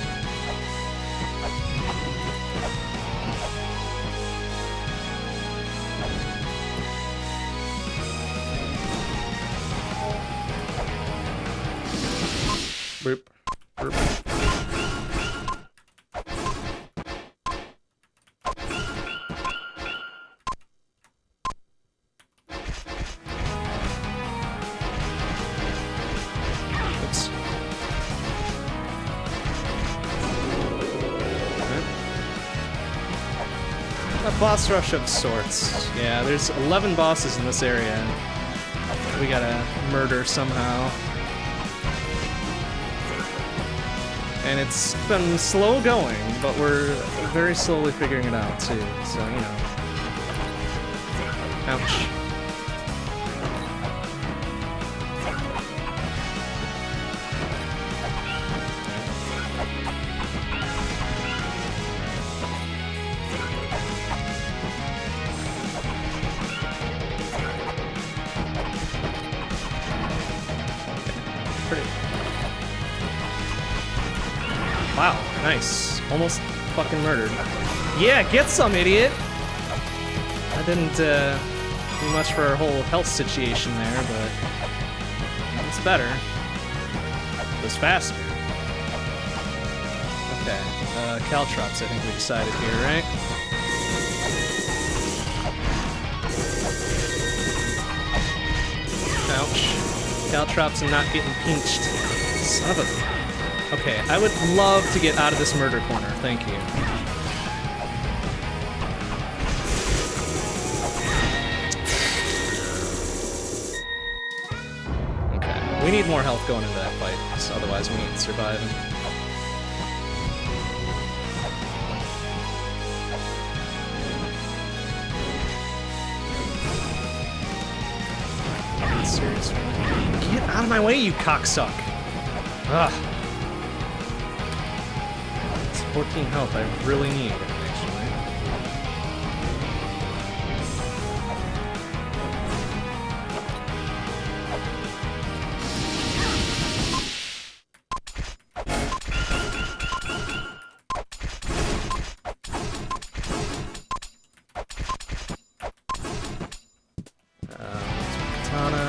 Boop. Boop. Boss rush of sorts. Yeah, there's 11 bosses in this area. We gotta murder somehow. And it's been slow going, but we're very slowly figuring it out too, so you know. Ouch. Wow, nice. Almost fucking murdered. Yeah, get some, idiot! I didn't do much for our whole health situation there, but it's better. It was faster. Okay, Caltrops, I think we decided here, right? Ouch. Caltrops and not getting pinched. Son of a... Okay, I would love to get out of this murder corner, thank you. Okay, we need more health going into that fight, so otherwise we ain't surviving. Seriously. Get out of my way, you cocksuck! Ugh. 14 health I really need, actually. Katana.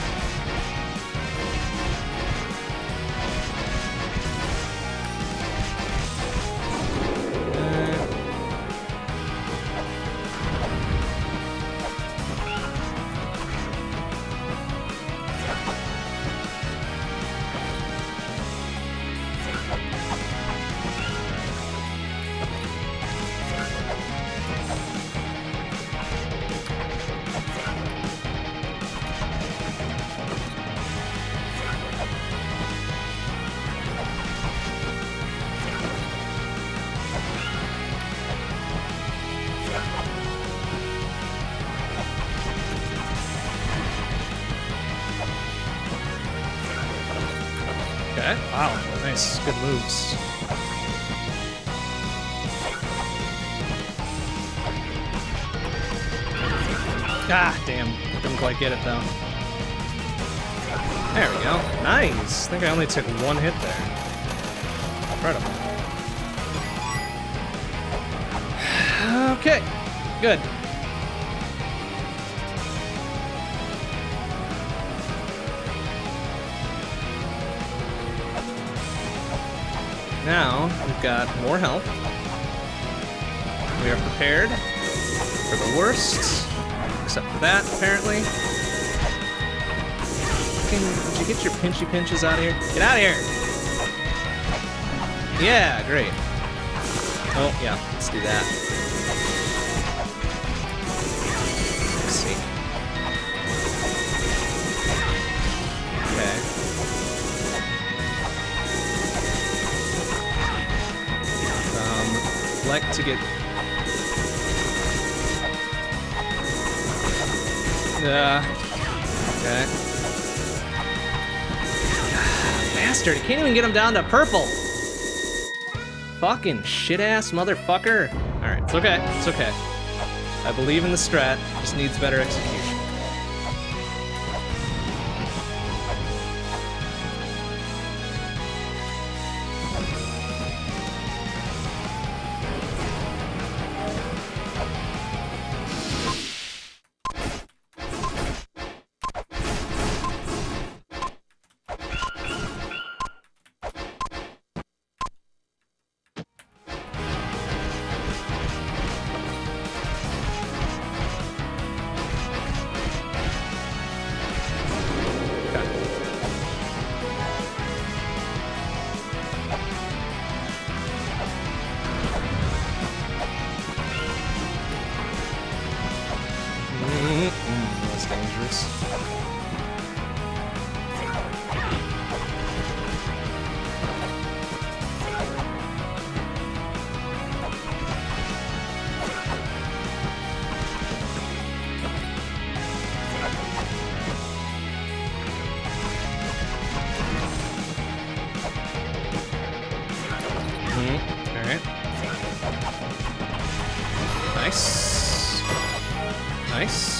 Okay, wow, nice, good moves. Ah, damn, didn't quite get it though. There we go, nice. I think I only took one hit there. Incredible. Okay, good. Now, we've got more health. We are prepared for the worst, except for that, apparently. Did you get your pinchy pinches out of here? Get out of here! Yeah, great. Oh, yeah, let's do that. Let's see. Okay. Like to get... okay. Bastard, I can't even get him down to purple! Fucking shit-ass motherfucker! Alright, it's okay, it's okay. I believe in the strat, just needs better execution.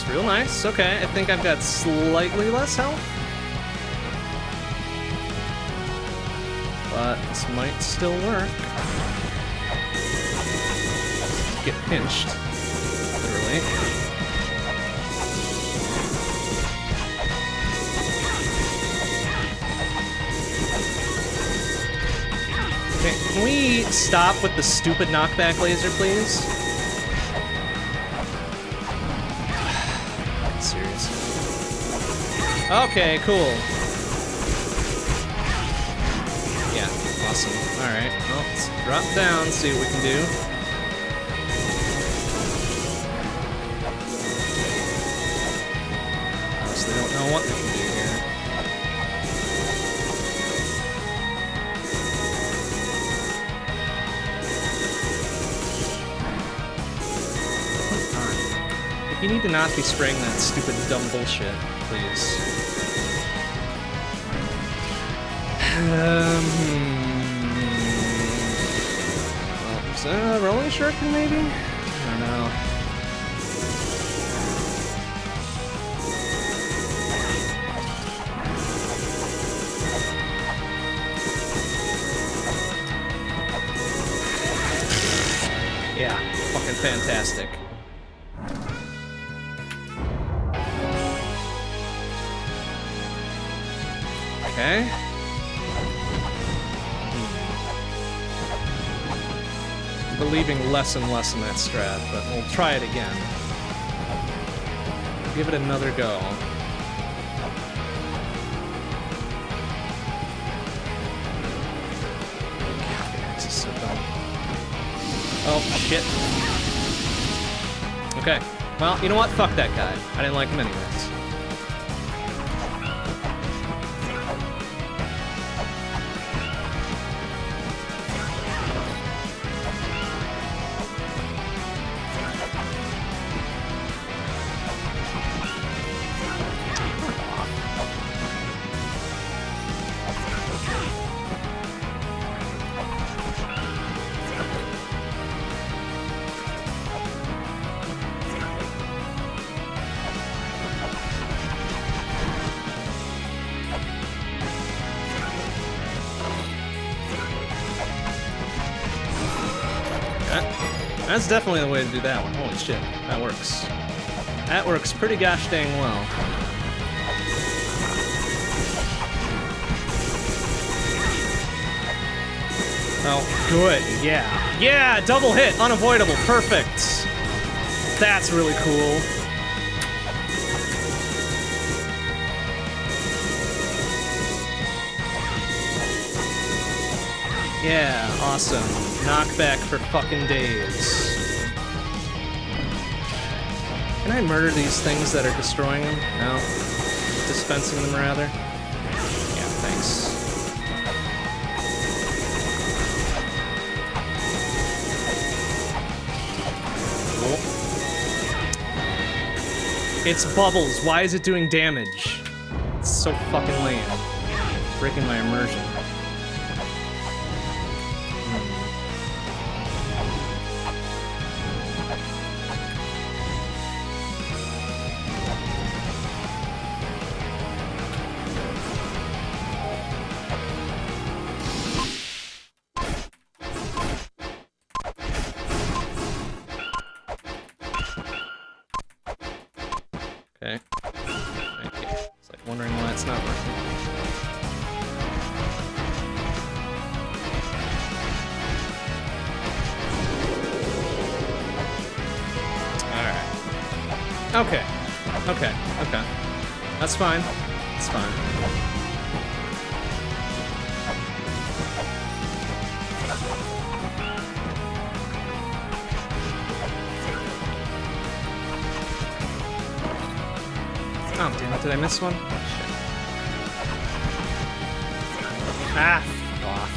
real nice. Okay, I think I've got slightly less health. But this might still work. Get pinched. Literally. Okay, can we stop with the stupid knockback laser, please? Seriously. Okay, cool. Yeah, awesome. Alright, well, let's drop down, see what we can do. Honestly, don't know what we can do here. You need to not be spraying that stupid dumb bullshit, please. Well, is that a rolling shuriken, maybe? I don't know. Yeah, fucking fantastic. Okay. I'm believing less and less in that strat, but we'll try it again. Give it another go. God, this is so dumb. Oh, shit. Okay. Well, you know what? Fuck that guy. I didn't like him anyways. That's definitely the way to do that one. Holy shit, that works. That works pretty gosh dang well. Oh, good, yeah. Yeah, double hit, unavoidable, perfect. That's really cool. Yeah, awesome. Knockback for fucking days. Can I murder these things that are destroying them? No. Dispensing them, rather? Yeah, thanks. Cool. It's bubbles. Why is it doing damage? It's so fucking lame. Breaking my immersion. Okay. Thank you. It's like wondering why it's not working. Alright. Okay. Okay. Okay. That's fine. That's fine. Oh, damn it, did I miss one? Oh, shit. Ah, fuck off.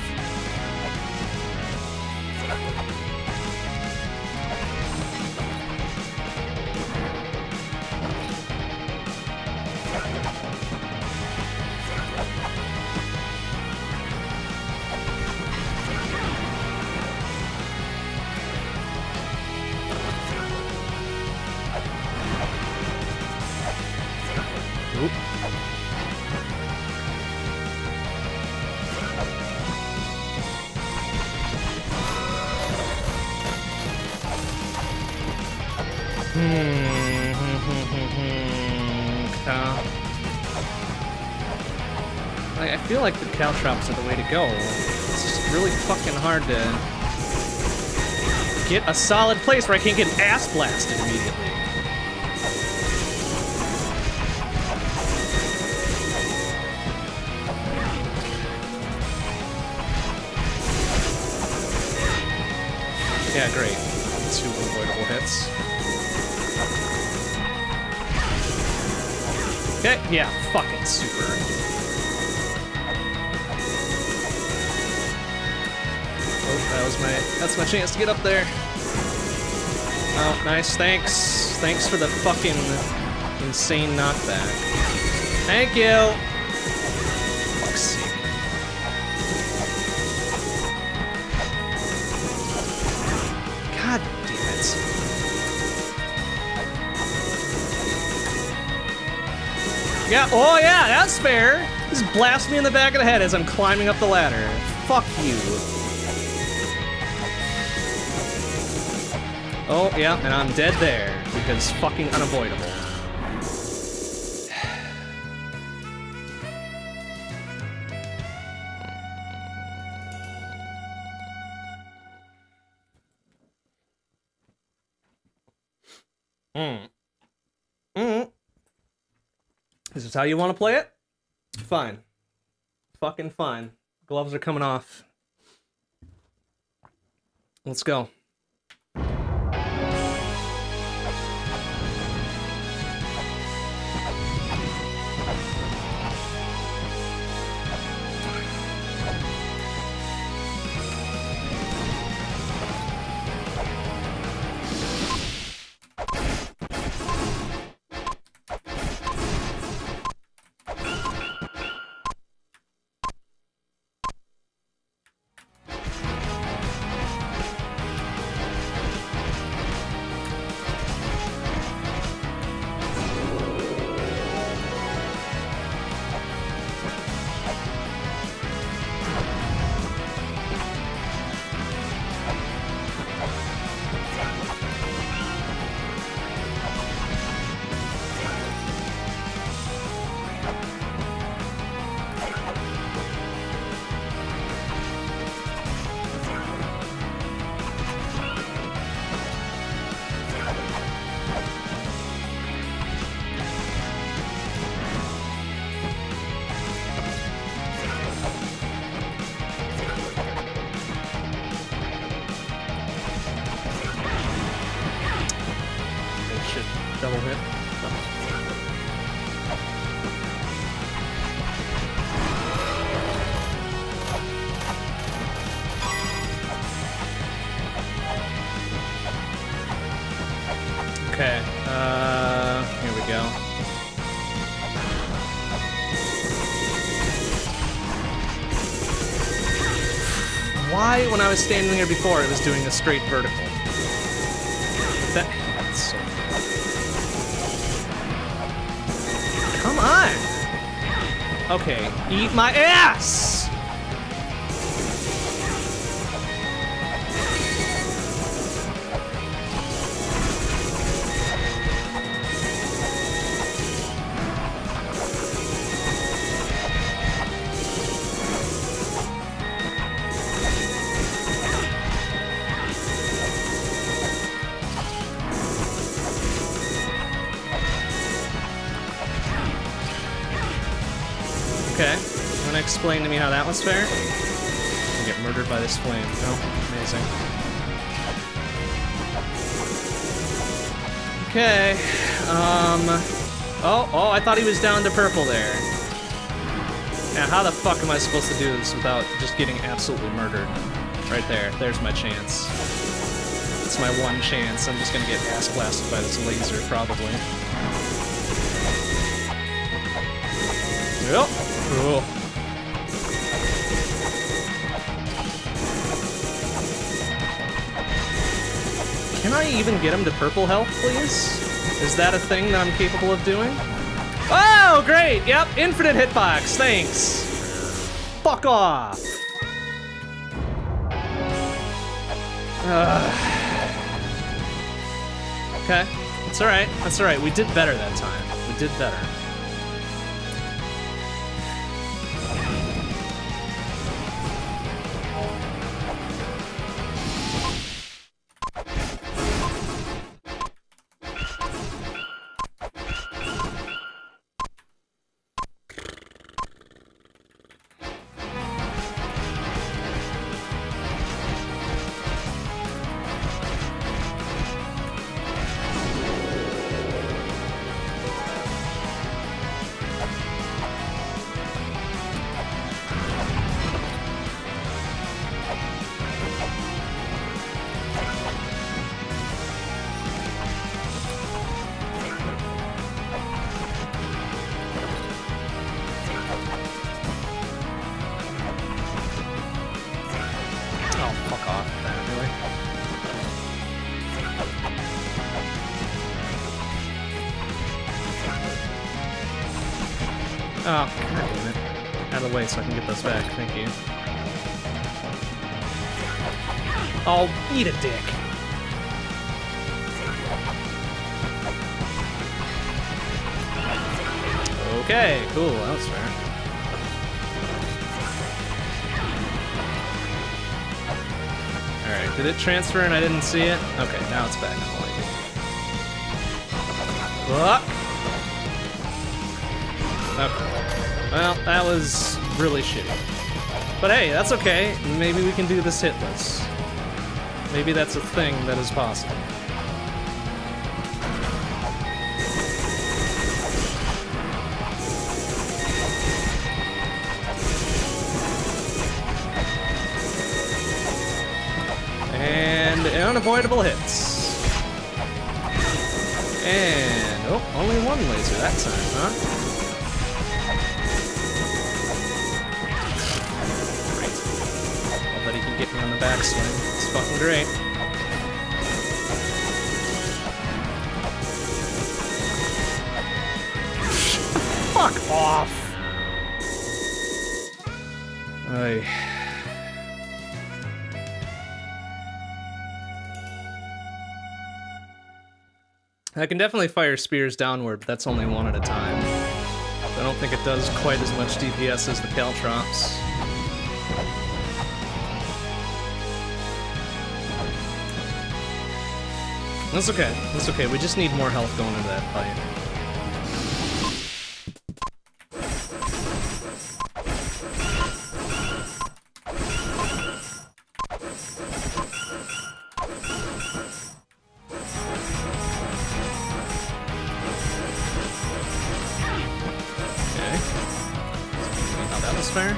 I feel like the Caltrops are the way to go. It's just really fucking hard to get a solid place where I can't get ass blasted immediately. Yeah, great. 2 avoidable hits. Okay, yeah, fucking super. That's my chance to get up there. Oh, nice, thanks. Thanks for the fucking insane knockback. Thank you! Fuck's sake. God damn it. Yeah, oh yeah, that's fair! Just blast me in the back of the head as I'm climbing up the ladder. Fuck you. Oh, yeah, and I'm dead there, because fucking unavoidable. This is how you want to play it? Fine. Fucking fine. Gloves are coming off. Let's go. Double hit. Okay, here we go. Why, when I was standing there before, it was doing a straight vertical? That's so... Come on! Okay, eat my ass! Okay, you wanna explain to me how that was fair? I get murdered by this flame. Oh, amazing. Okay, oh, I thought he was down to purple there. Now, how the fuck am I supposed to do this without just getting absolutely murdered? Right there, there's my chance. It's my one chance. I'm just gonna get ass blasted by this laser, probably. Yep. Cool. Can I even get him to purple health, please? Is that a thing that I'm capable of doing? Oh, great! Yep, infinite hitbox, thanks! Fuck off! Okay, it's It's alright. That's alright. We did better that time. We did better. Oh, God damn it. Out of the way so I can get those back. Thank you. Oh, eat a dick. Okay, cool. That was fair. Alright, did it transfer and I didn't see it? Okay, now it's back. I like it. Okay. Well, that was really shitty. But hey, that's okay. Maybe we can do this hitless. Maybe that's a thing that is possible. And unavoidable hits. And, oh, only one laser that time, huh? That he can get me on the backswing. It's fucking great. Fuck off! I can definitely fire spears downward, but that's only one at a time. I don't think it does quite as much DPS as the Caltrops. That's okay. That's okay. We just need more health going into that fight. Okay. How that was fair.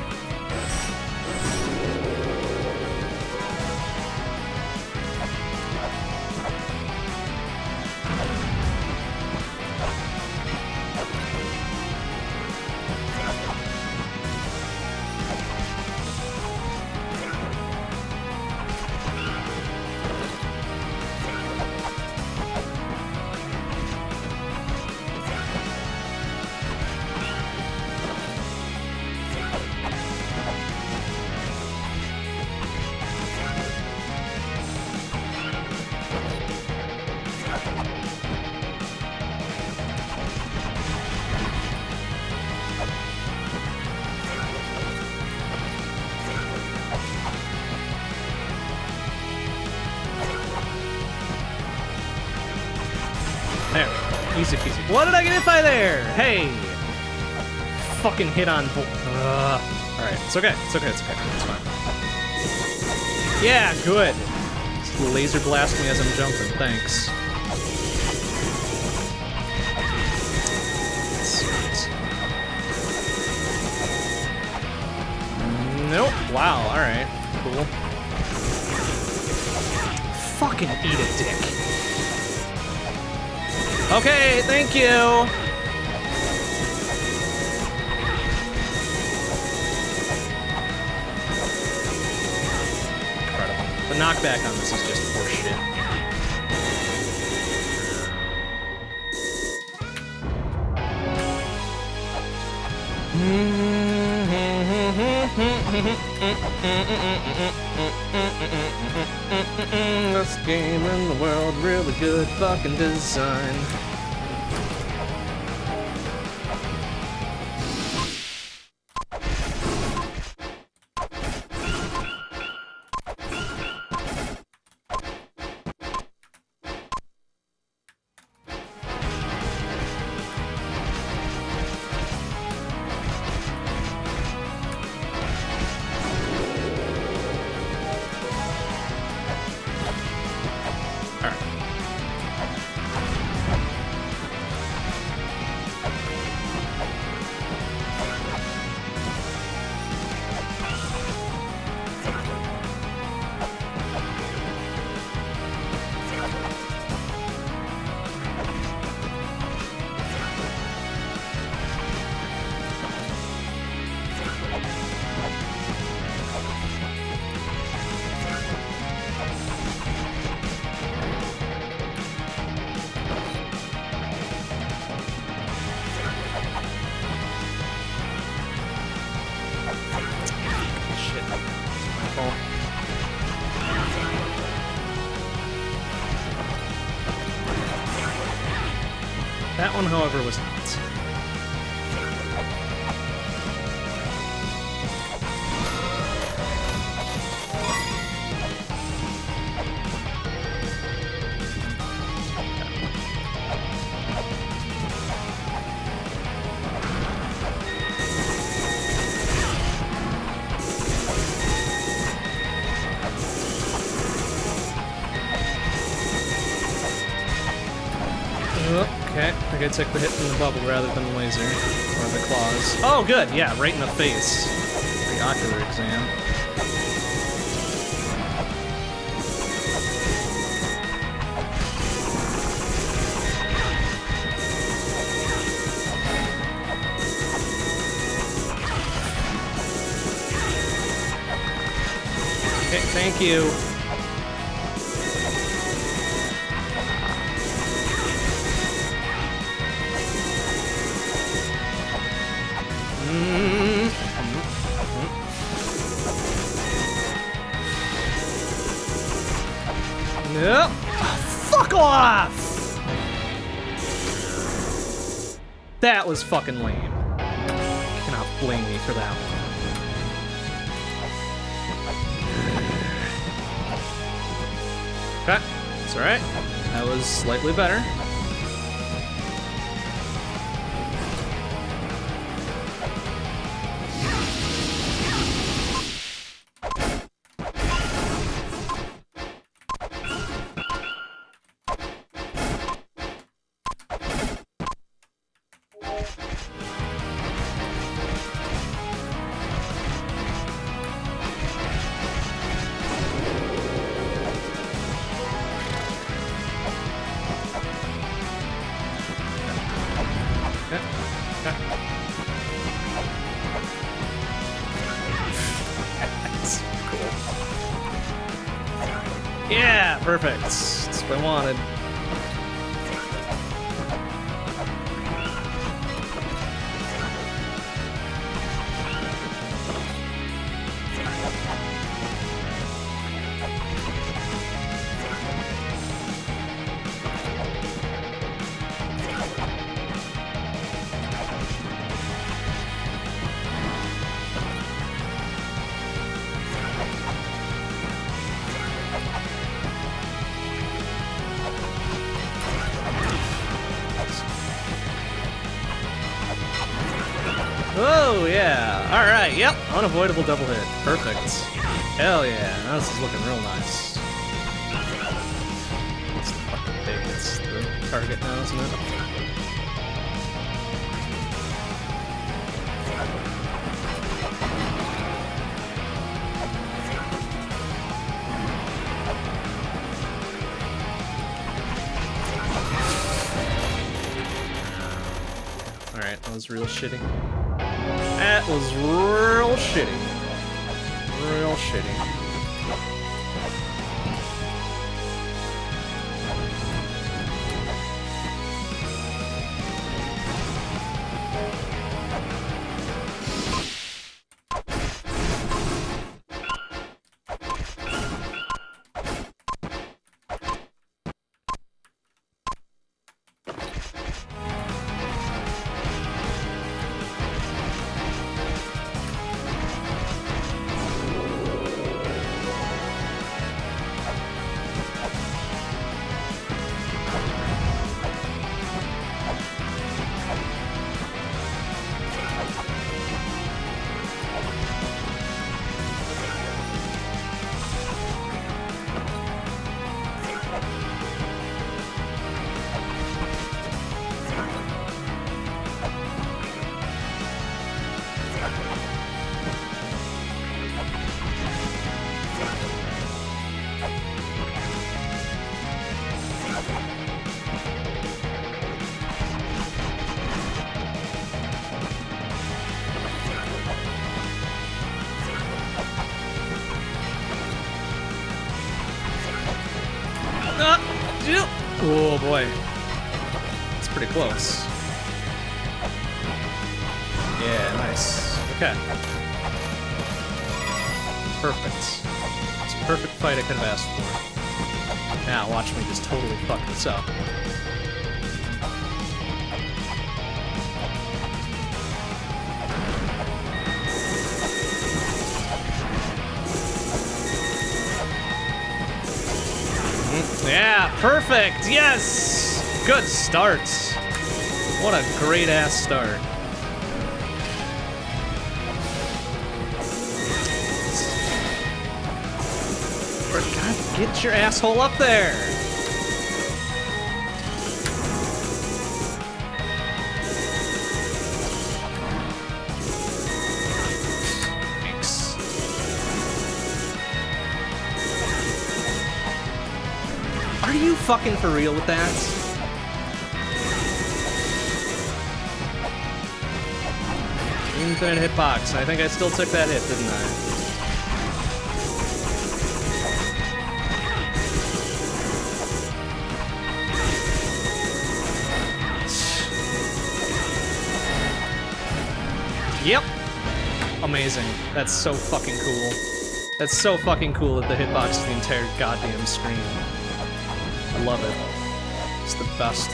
There. Easy peasy. What did I get hit by there? Hey! Fucking hit on... Alright, it's okay. It's okay. It's okay. It's fine. Yeah, good. Just laser blast me as I'm jumping. Thanks. Sweet. Nope. Wow, alright. Cool. Fucking eat a dick. Okay, thank you! Incredible. The knockback on this is just horseshit. This game in the world, really good fucking design. That one, however, was not. Okay, I think I took the hit from the bubble rather than the laser. Or the claws. Oh, good, yeah, right in the face. The ocular exam. Okay, thank you. Yep. Oh, fuck off! That was fucking lame. Cannot blame me for that one. Okay, it's alright. That was slightly better. Yeah, perfect. That's what I wanted. Oh, yeah. Alright, yep. Unavoidable double hit. Perfect. Hell yeah. Now this is looking real nice. It's fucking big. It's the target now, isn't it? Alright, that was real shitty. That was real shitty. Real shitty. Oh boy. It's pretty close. Yeah, nice. Okay. Perfect. It's a perfect fight I could have asked for. Now watch me just totally fuck this up. Yeah, perfect! Yes! Good start. What a great-ass start. God, get your asshole up there! Thanks. Are you fucking for real with that? Infinite hitbox. I think I still took that hit, didn't I? Yep. Amazing. That's so fucking cool. That's so fucking cool that the hitbox is the entire goddamn screen. I love it. It's the best.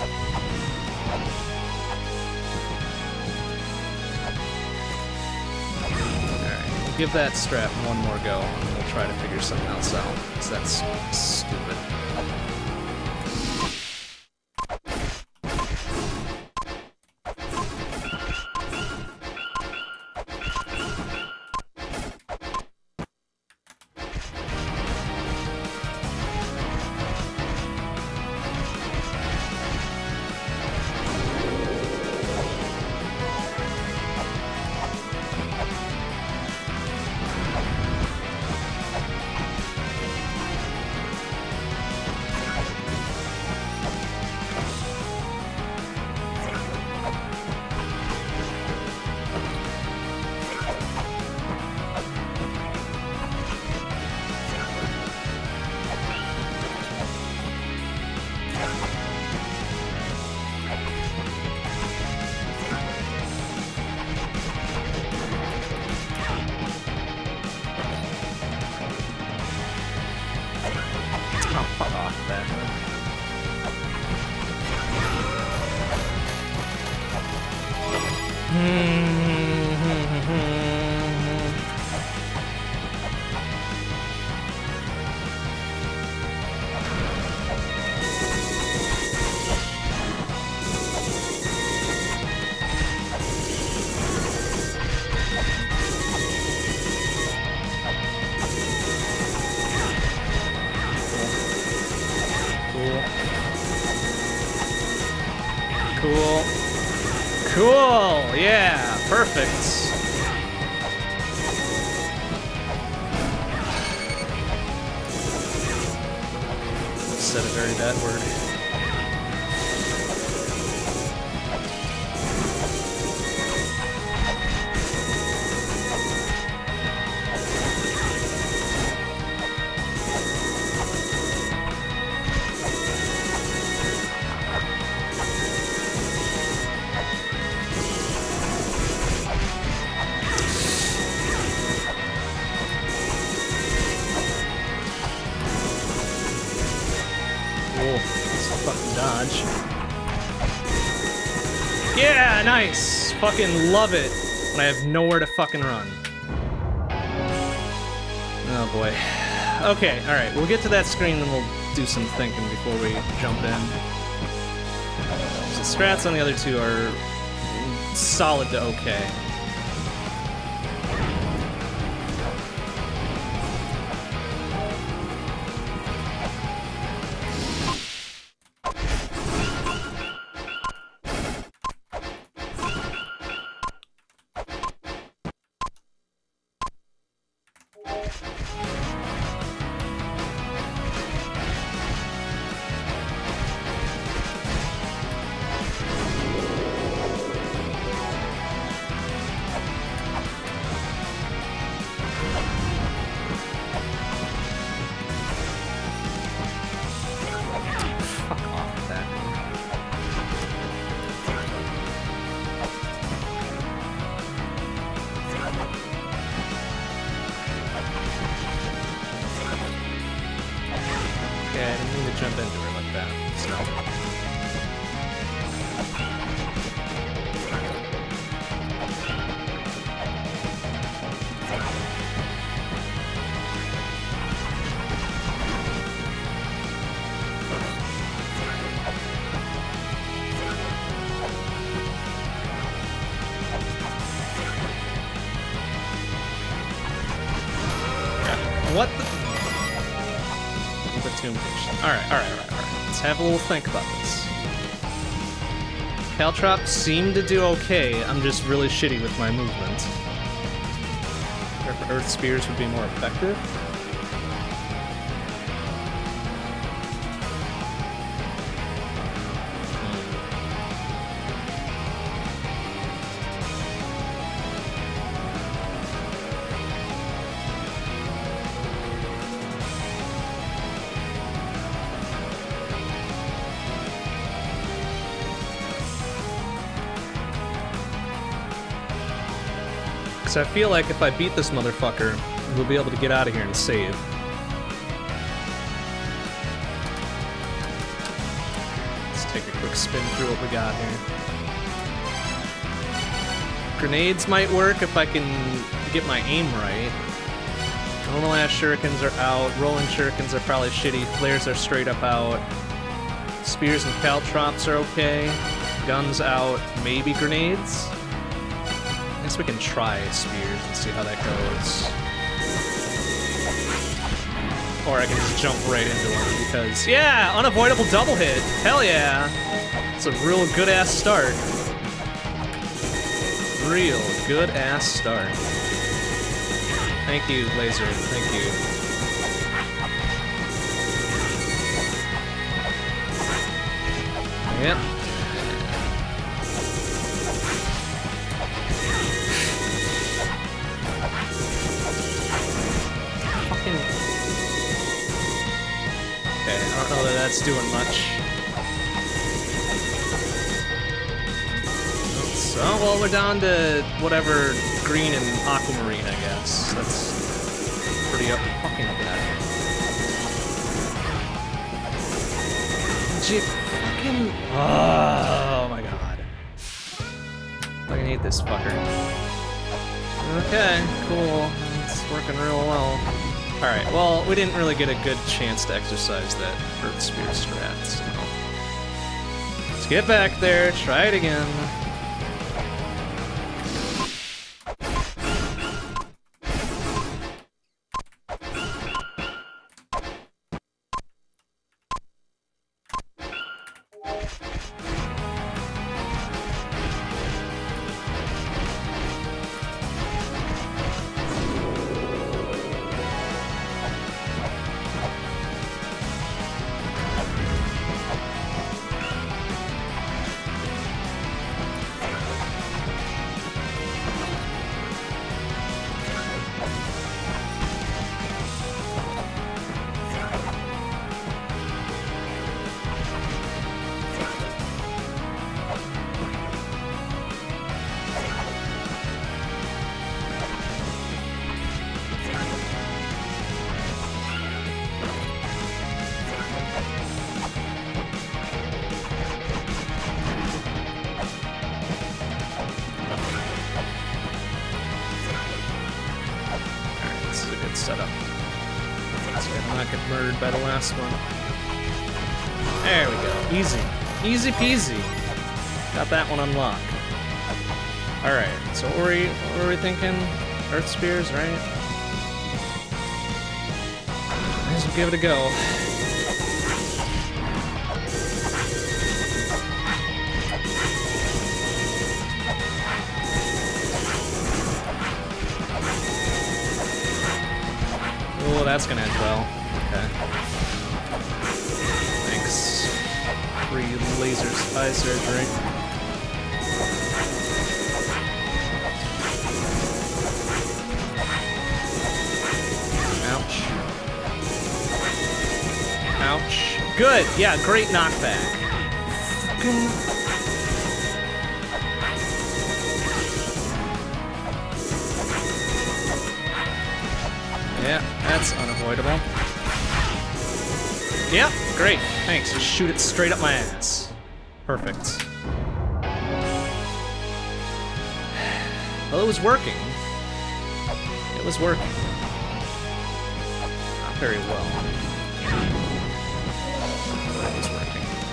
Alright, we'll give that strap one more go, and we'll try to figure something else out, because that's stupid. Cool. Cool! Yeah, perfect. Said a very bad word. Yeah, nice! Fucking love it when I have nowhere to fucking run. Oh boy. Okay, alright, we'll get to that screen and we'll do some thinking before we jump in. So strats on the other two are solid to okay. into her like that. So. What the? The Tomb Patient. Alright. Let's have a little think about this. Caltrops seem to do okay, I'm just really shitty with my movement. Earth Spears would be more effective. So I feel like if I beat this motherfucker, we'll be able to get out of here and save. Let's take a quick spin through what we got here. Grenades might work if I can get my aim right. Normal ass shurikens are out. Rolling shurikens are probably shitty. Flares are straight up out. Spears and caltrops are okay. Guns out. Maybe grenades? I guess we can try spears and see how that goes. Or I can just jump right into one because, yeah, unavoidable double hit. Hell yeah. It's a real good-ass start. Real good-ass start. Thank you, Laser. Thank you. Yep. Okay, I don't know that that's doing much. So, well, we're down to whatever green and aquamarine, I guess. That's pretty fucking bad. Gee, fucking... Oh my god. Fucking hate this fucker. Okay, cool. It's working real well. Alright, well, we didn't really get a good chance to exercise that Earth Spear strat, so... Let's get back there, try it again. By the last one. There we go. Easy. Easy peasy. Got that one unlocked. Alright, so what were we thinking? Earth Spears, right? Might as well give it a go. Oh, that's gonna end well. Okay. Thanks. Free laser eye surgery. Ouch. Ouch. Good! Yeah, great knockback. Fucking... Yeah, that's unavoidable. Yep, great. Thanks. Just shoot it straight up my ass. Perfect. Well, it was working. It was working. Not very well. But it was working.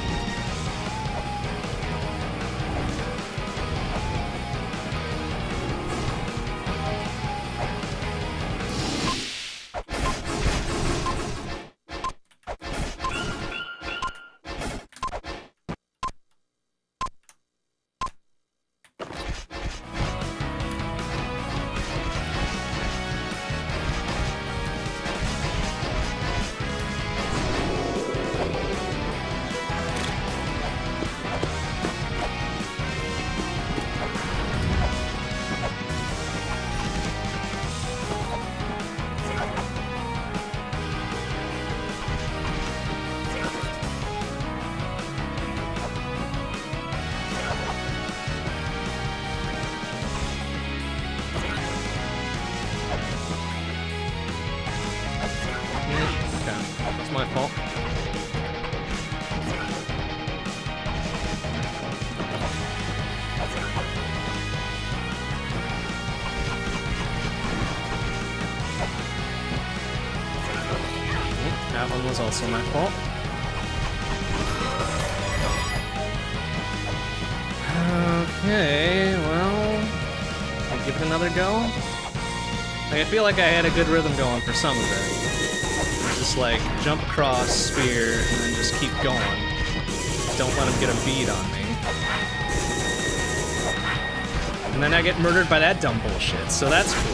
Also my fault. Okay, well, I'll give it another go. Like, I feel like I had a good rhythm going for some of it. Just like jump across, spear, and then just keep going. Don't let him get a bead on me. And then I get murdered by that dumb bullshit, so that's cool.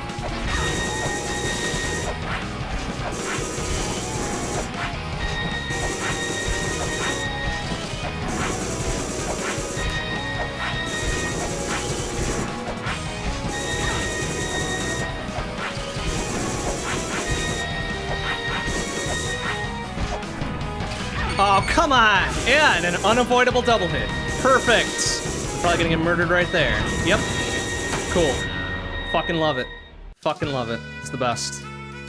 Oh, come on! Yeah, and an unavoidable double hit. Perfect! Probably gonna get murdered right there. Yep. Cool. Fucking love it. Fucking love it. It's the best.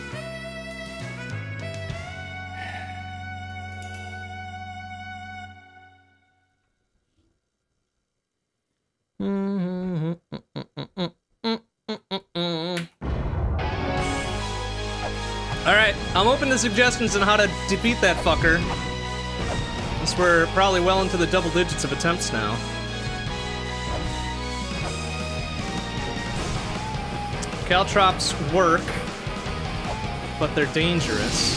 Alright, I'm open to suggestions on how to defeat that fucker. Since we're probably well into the double digits of attempts now. Caltrops work, but they're dangerous.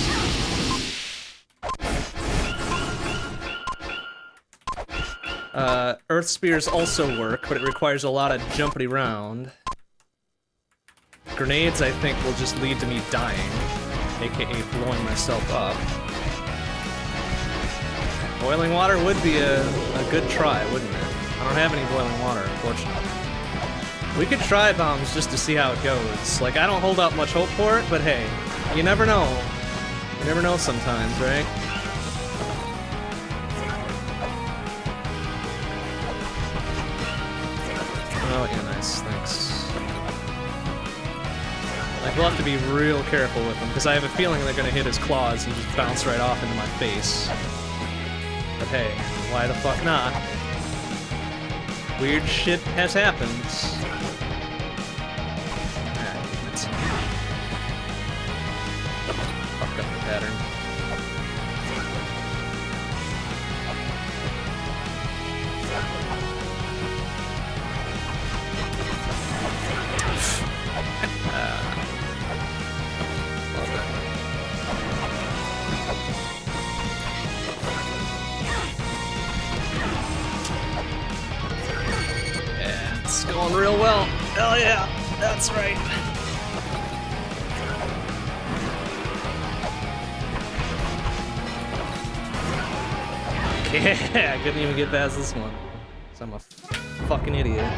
Earth Spears also work, but it requires a lot of jumpity round. Grenades, I think, will just lead to me dying, aka blowing myself up. Boiling water would be a good try, wouldn't it? I don't have any boiling water, unfortunately. We could try bombs just to see how it goes. Like, I don't hold out much hope for it, but hey, you never know. You never know sometimes, right? Oh, yeah, nice, thanks. Like, we'll have to be real careful with them, because I have a feeling they're gonna hit his claws and just bounce right off into my face. But hey, why the fuck not? Weird shit has happened. Ah, damn it. Fuck up the pattern. Love that. Yeah, it's going real well. Hell yeah, that's right. Yeah, I couldn't even get past this one. So I'm a fucking idiot.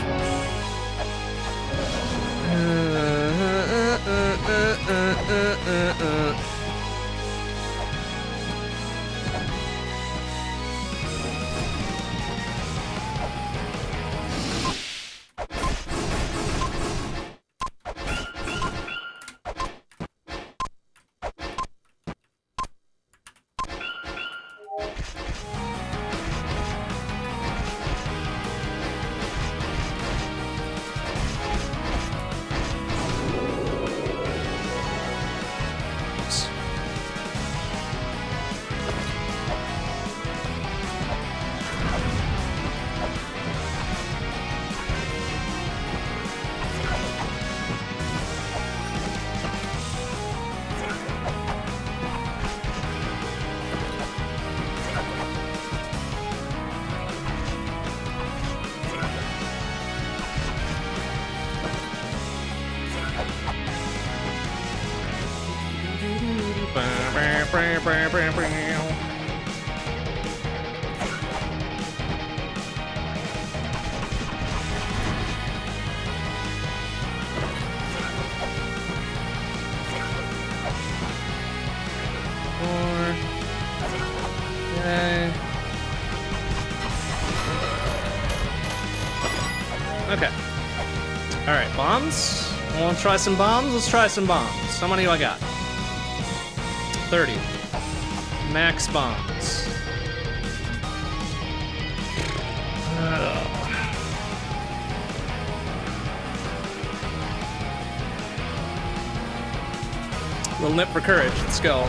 Okay. Alright, bombs. Wanna try some bombs? Let's try some bombs. How many do I got? 30. Max bombs. Little nip for courage. Let's go.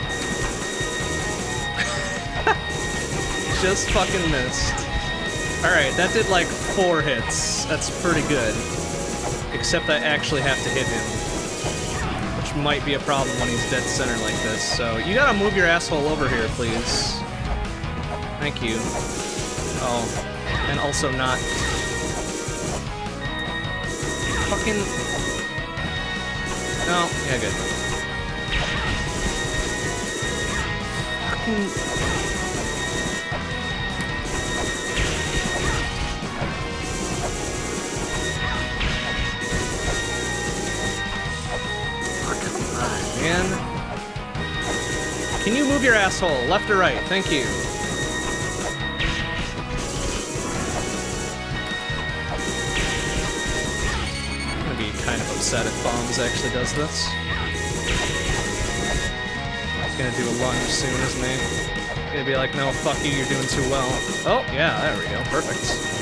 Just fucking missed. Alright, that did like 4 hits. That's pretty good. Except I actually have to hit him. Which might be a problem when he's dead center like this. So, you gotta move your asshole over here, please. Thank you. Oh. And also not... Fucking... No, yeah, good. Fucking... Man. Can you move your asshole? Left or right? Thank you. I'm gonna be kind of upset if Bombs actually does this. He's gonna do a lunge soon, isn't he? He's gonna be like, no, fuck you, you're doing too well. Oh, yeah, there we go. Perfect.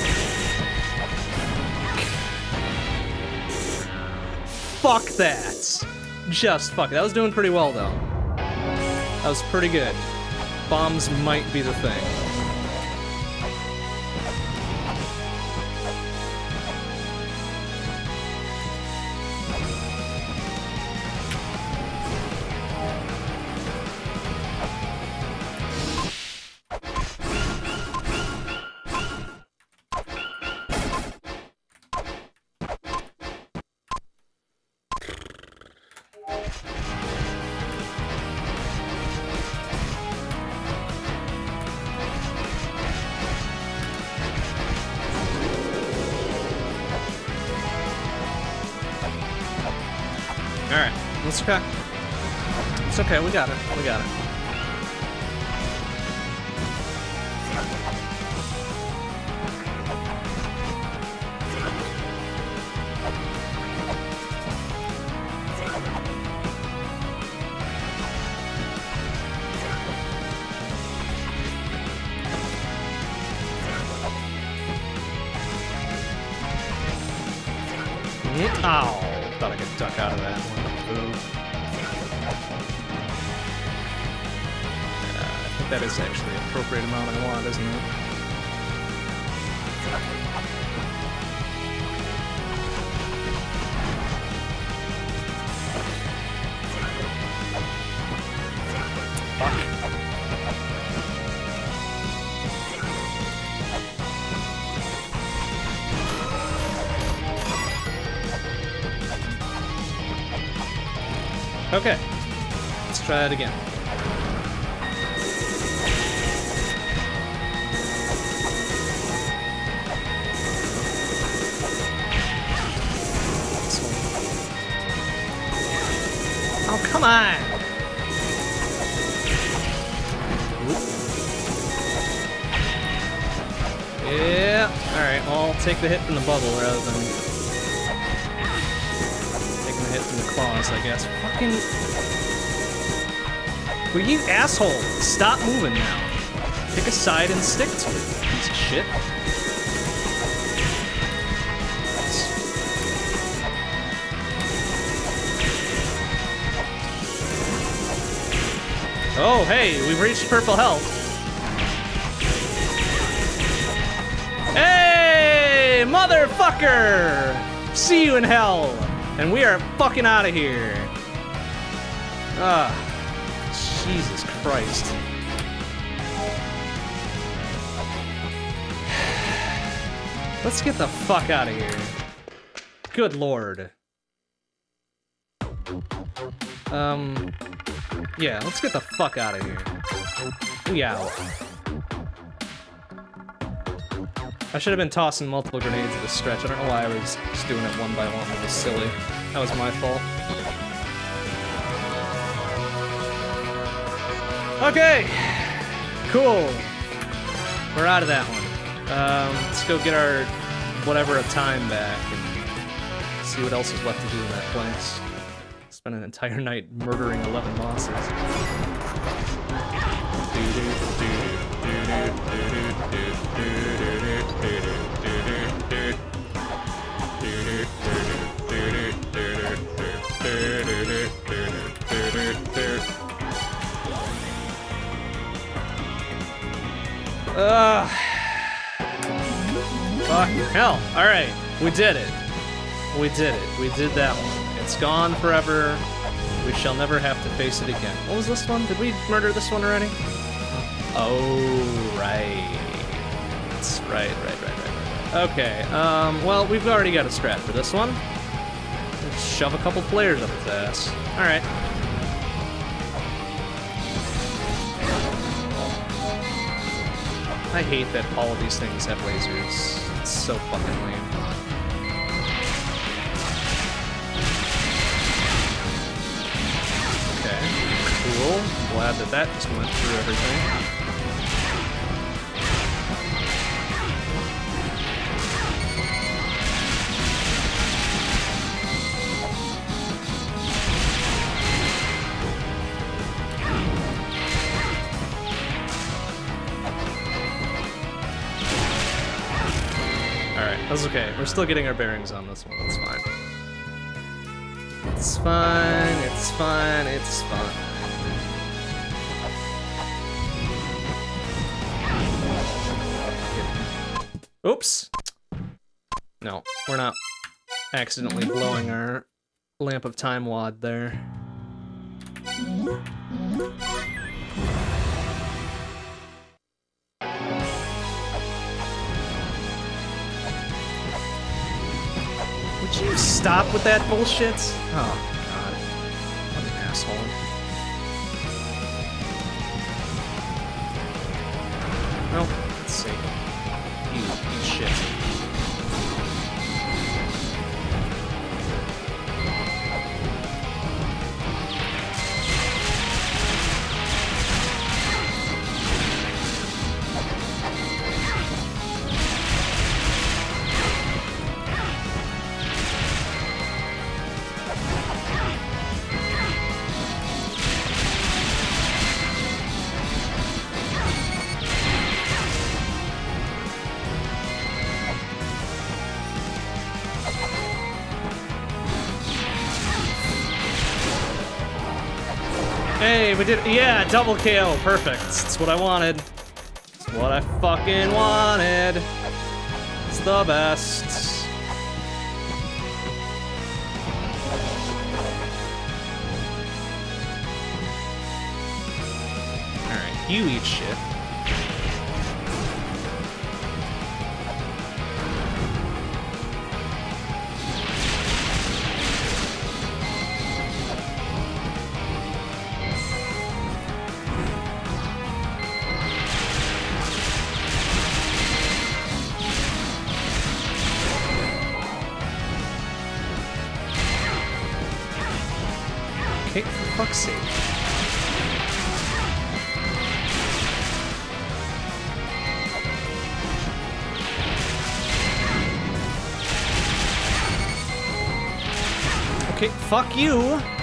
Fuck that. Just fuck it. That was doing pretty well, though. That was pretty good. Bombs might be the thing. It's okay. It's okay, we got it. We got it. Ow! Thought I could duck out of that one. I think that is actually the appropriate amount I want, isn't it? Okay, let's try it again. Oh, come on! Yeah, alright, well, I'll take the hit from the bubble rather than taking the hit from the claws, I guess. Fucking... Will you asshole? Stop moving now. Pick a side and stick to it, piece of shit. Oh, hey, we've reached purple health. Hey, motherfucker! See you in hell. And we are fucking out of here. Ah, Jesus Christ. Let's get the fuck out of here. Good Lord. Yeah, let's get the fuck out of here. Yeah. I should have been tossing multiple grenades at this stretch. I don't know why I was just doing it one by one. It was silly. That was my fault. Okay! Cool. We're out of that one. Let's go get our whatever of time back and see what else is left to do in that place. Spent an entire night murdering 11 bosses. Fucking hell. Alright, we did it. We did it. We did that one. It's gone forever. We shall never have to face it again. What was this one? Did we murder this one already? Oh, right. Right. Okay, well, we've already got a strat for this one. Let's shove a couple flares up his ass. Alright. I hate that all of these things have lasers. It's so fucking lame. Okay, cool. Glad that that just went through everything. That's okay. We're still getting our bearings on this one. That's fine. It's fine. It's fine. It's fine. Oops. No, we're not accidentally blowing our lamp of time wad there. Would you stop with that bullshit? Oh, God. What an asshole. Well, let's see. Eat shit. Hey, we did, yeah, double kill, perfect. That's what I wanted. It's what I fucking wanted. It's the best. Alright, you eat shit. Okay, for fuck's sake. Okay, fuck you.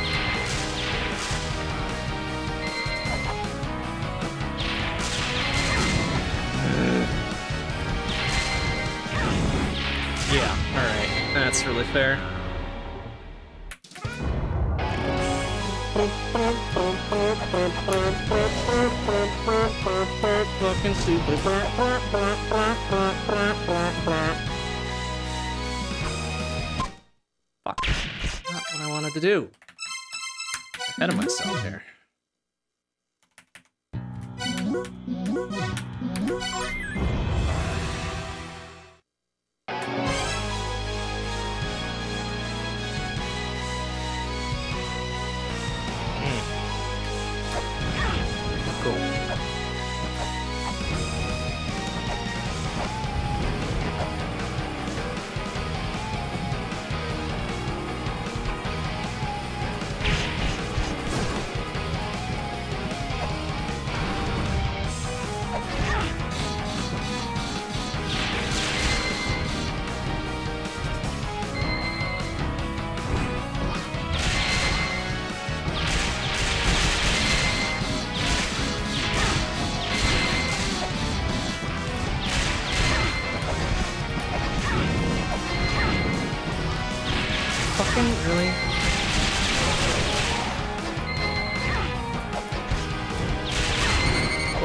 Yeah, alright. That's really fair. Fucking stupid. Fuck. Not what I wanted to do. Ahead of myself here.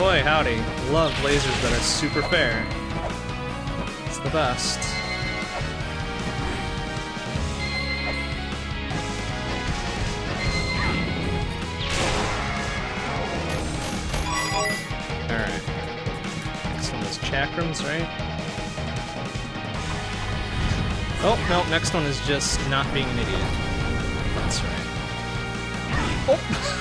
Boy, howdy. Love lasers that are super fair. It's the best. Alright. This one is chakrams, right? Oh, no, next one is just not being an idiot. That's right. Oh!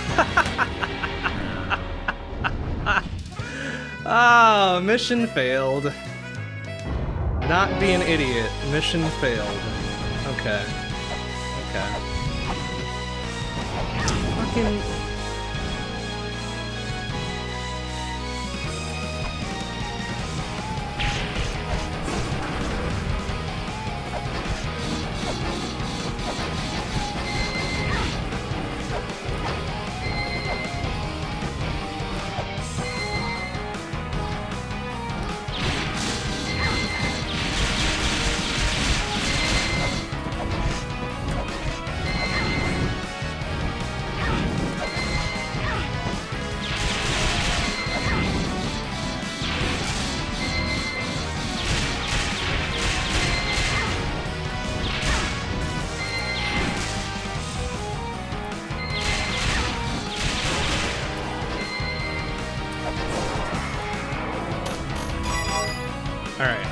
Ah, mission failed. Not be an idiot. Mission failed. Okay. Okay. Fucking... Alright.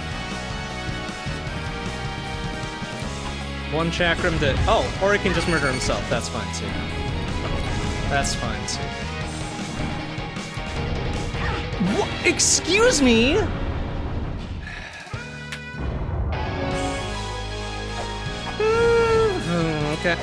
One chakram to... Oh, or he can just murder himself. That's fine, too. That's fine, too. What? Excuse me?! Okay.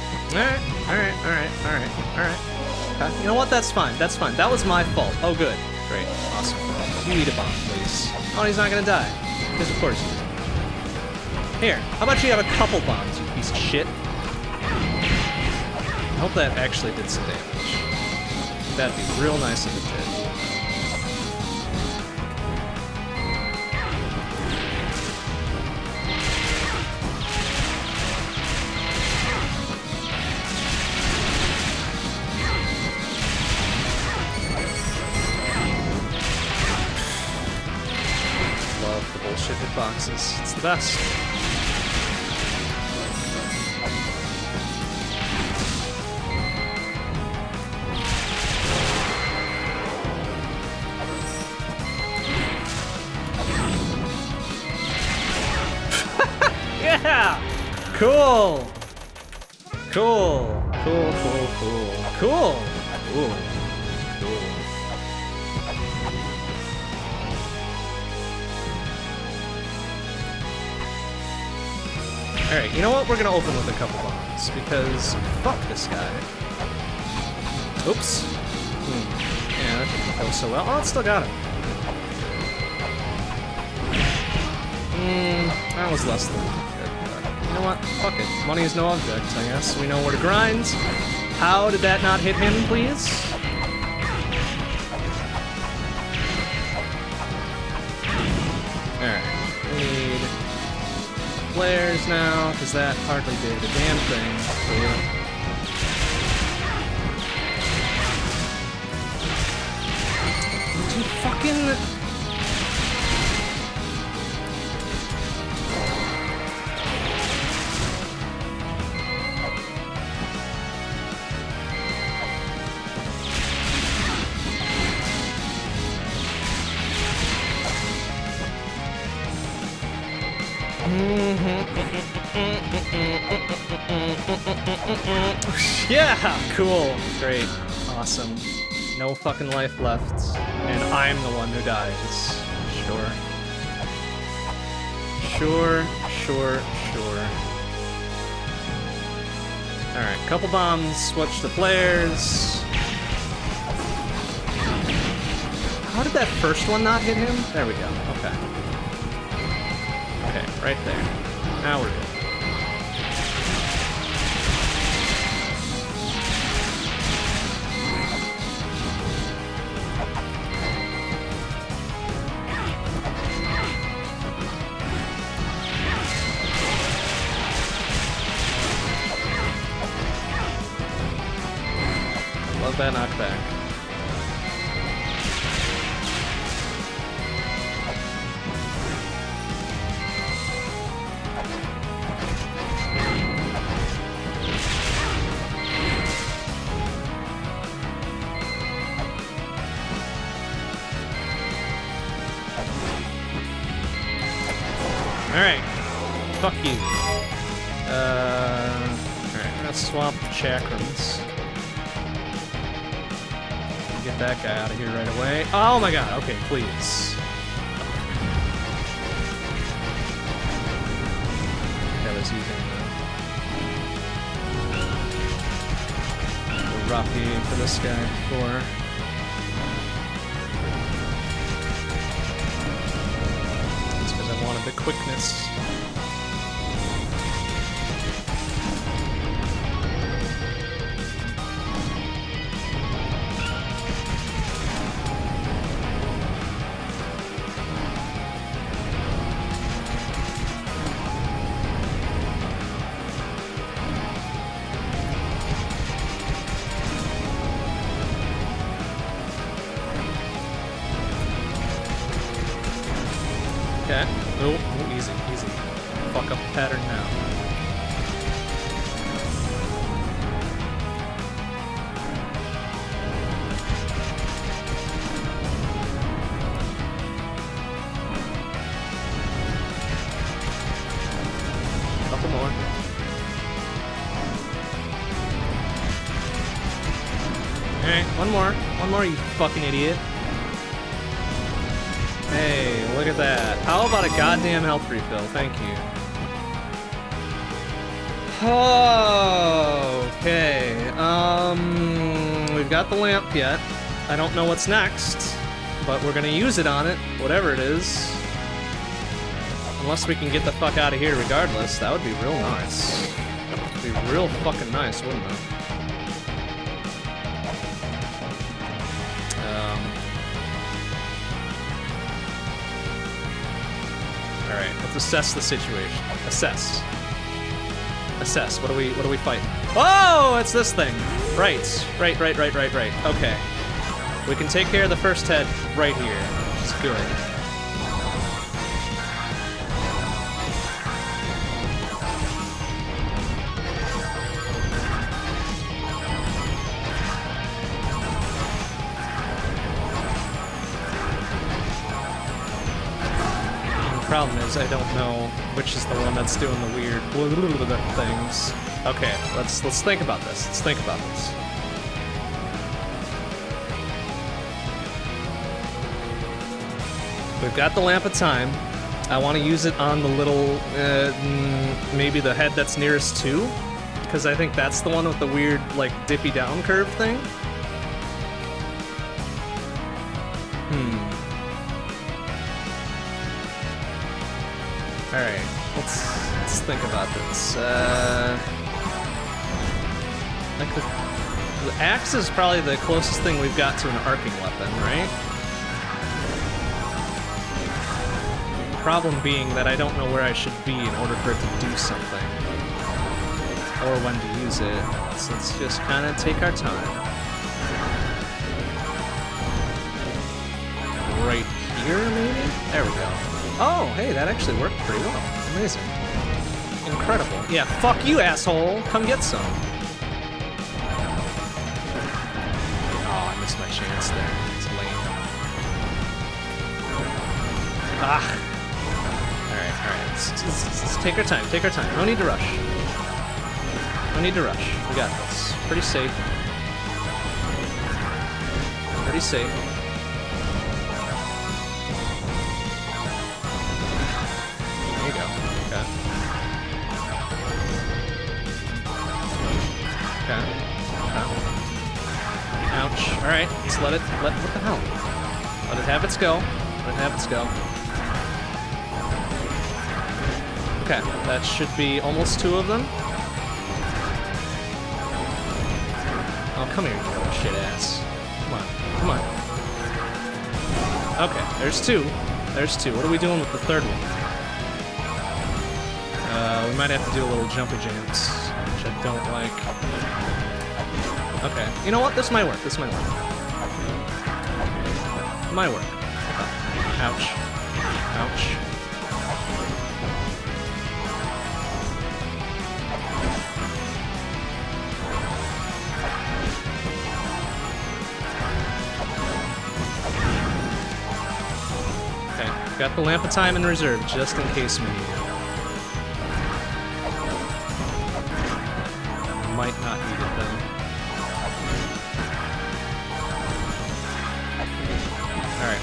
Alright. Okay. You know what? That's fine. That's fine. That was my fault. Oh, good. Great. Awesome. You need a bomb, please. Oh, he's not gonna die. Because of course he is. Here, how about you have a couple bombs, you piece of shit? I hope that actually did some damage. That'd be real nice if it did. Boxes. It's the best. Yeah! Cool! Cool. Cool. Cool. Cool. Alright, you know what? We're gonna open with a couple bombs, because fuck this guy. Oops. Yeah, that didn't go so well. Oh, it still got him. That was less than good. You know what? Fuck it. Money is no object, I guess. We know where to grind. How did that not hit him, please? Alright. We need flares now, because that hardly did a damn thing for you. Would you fucking... Yeah! Cool. Great. Awesome. No fucking life left. And I'm the one who dies. Sure. Alright, couple bombs, switch the flares. How did that first one not hit him? There we go. Okay. Okay, right there. Now we're good. Love that knockback. Alright. Fuck you. Alright, we're gonna swap the chakrams. Get that guy out of here right away. Oh my god, okay, please. I was using the Rocky for this guy before. It's because I wanted the quickness. Okay. Oh, easy, easy. Fuck up the pattern now. Couple more. Alright, one more. One more, you fucking idiot. Hey, look at that. How about a goddamn health refill? Thank you. Okay, we've got the lamp yet. I don't know what's next, but we're gonna use it on it, whatever it is. Unless we can get the fuck out of here regardless, that would be real nice. That would be real fucking nice, wouldn't it? Alright, let's assess the situation. Assess. Assess. What are we fighting? Oh, it's this thing. Right. Right. Okay. We can take care of the first head right here. It's good. Problem is, I don't know which is the one that's doing the weird things. Okay, let's think about this. Let's think about this. We've got the lamp of time. I want to use it on the little, maybe the head that's nearest to, because I think that's the one with the weird, like, dippy down curve thing. Alright, let's think about this. Like the axe is probably the closest thing we've got to an arcing weapon, right? Problem being that I don't know where I should be in order for it to do something. Or when to use it. So let's just kind of take our time. Right here, maybe? There we go. Oh, hey, that actually worked pretty well. Amazing. Incredible. Yeah, fuck you, asshole. Come get some. Oh, I missed my chance there. It's lame. Ah. Alright. Let's take our time. Take our time. No need to rush. No need to rush. We got this. Pretty safe. Pretty safe. Ouch. Alright, let's let what the hell? Let it have its go. Let it have its go. Okay, that should be almost 2 of them. Oh, come here, you little shit ass. Come on. Okay, there's 2. There's 2. What are we doing with the third one? We might have to do a little jumpy jams, which I don't like. Okay, you know what? This might work. This might work. Might work. Ouch. Ouch. Okay, got the lamp of time in reserve, just in case we need it.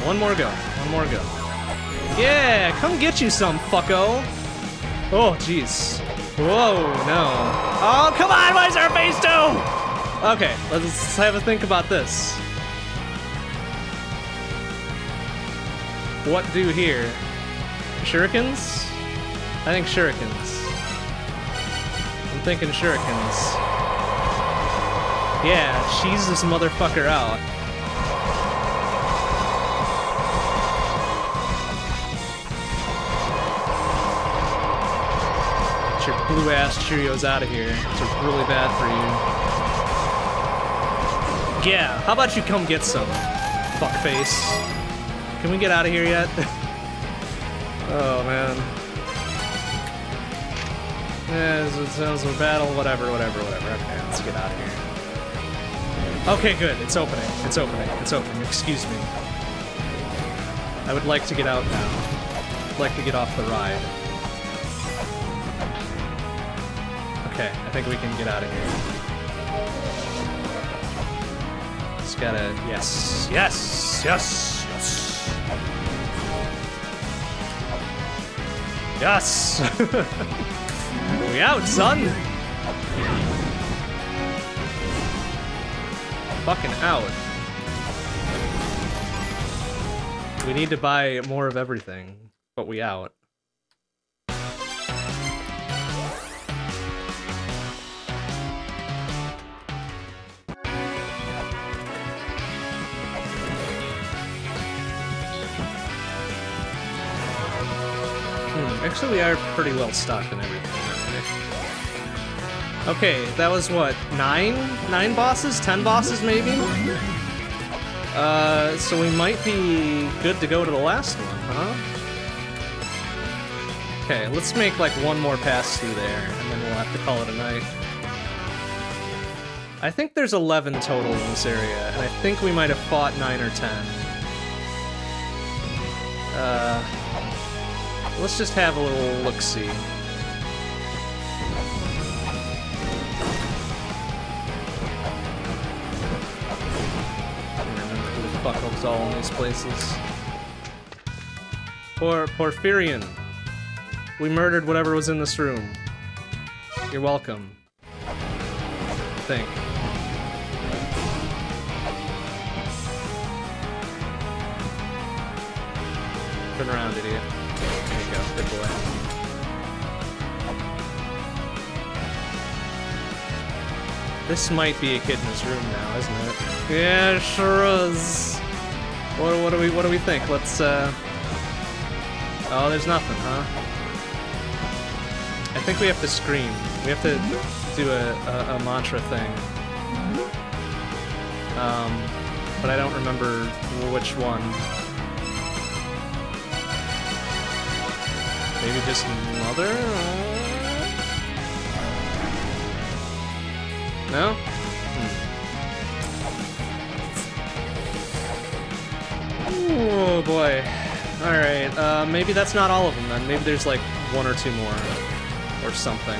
One more go. One more go. Yeah, come get you some, fucko. Oh, jeez. Whoa, no. Oh, come on, why is our face too? Okay, let's have a think about this. What do here? Shurikens? I think shurikens. I'm thinking shurikens. Yeah, cheese this motherfucker out. Get your blue ass Cheerios out of here. It's really bad for you. Yeah, how about you come get some, fuckface? Can we get out of here yet? Oh man. Yeah, it sounds like a battle, whatever. Okay, let's get out of here. Okay, good. It's opening. It's opening. Excuse me. I would like to get out now. I'd like to get off the ride. Okay, I think we can get out of here. Just gotta... Yes. Yes! We out, son! Fucking out. We need to buy more of everything, but we out. Actually, we are pretty well stocked in everything. Okay, that was what, 9 bosses? 10 bosses, maybe? So we might be good to go to the last one, huh? Okay, let's make like one more pass through there, and then we'll have to call it a night. I think there's 11 total in this area, and I think we might have fought 9 or 10. Let's just have a little look-see. Buckles all in these places. Porphyrion. We murdered whatever was in this room. You're welcome. I think. Turn around, idiot. There you go, good boy. This might be a kid in his room now, isn't it? Yeah, it sure is. What do we think? Let's Oh, there's nothing, huh? I think we have to scream. We have to do a mantra thing. But I don't remember which one. Maybe just mother? No? Oh boy. Alright, maybe that's not all of them then. Maybe there's like 1 or 2 more. Or something.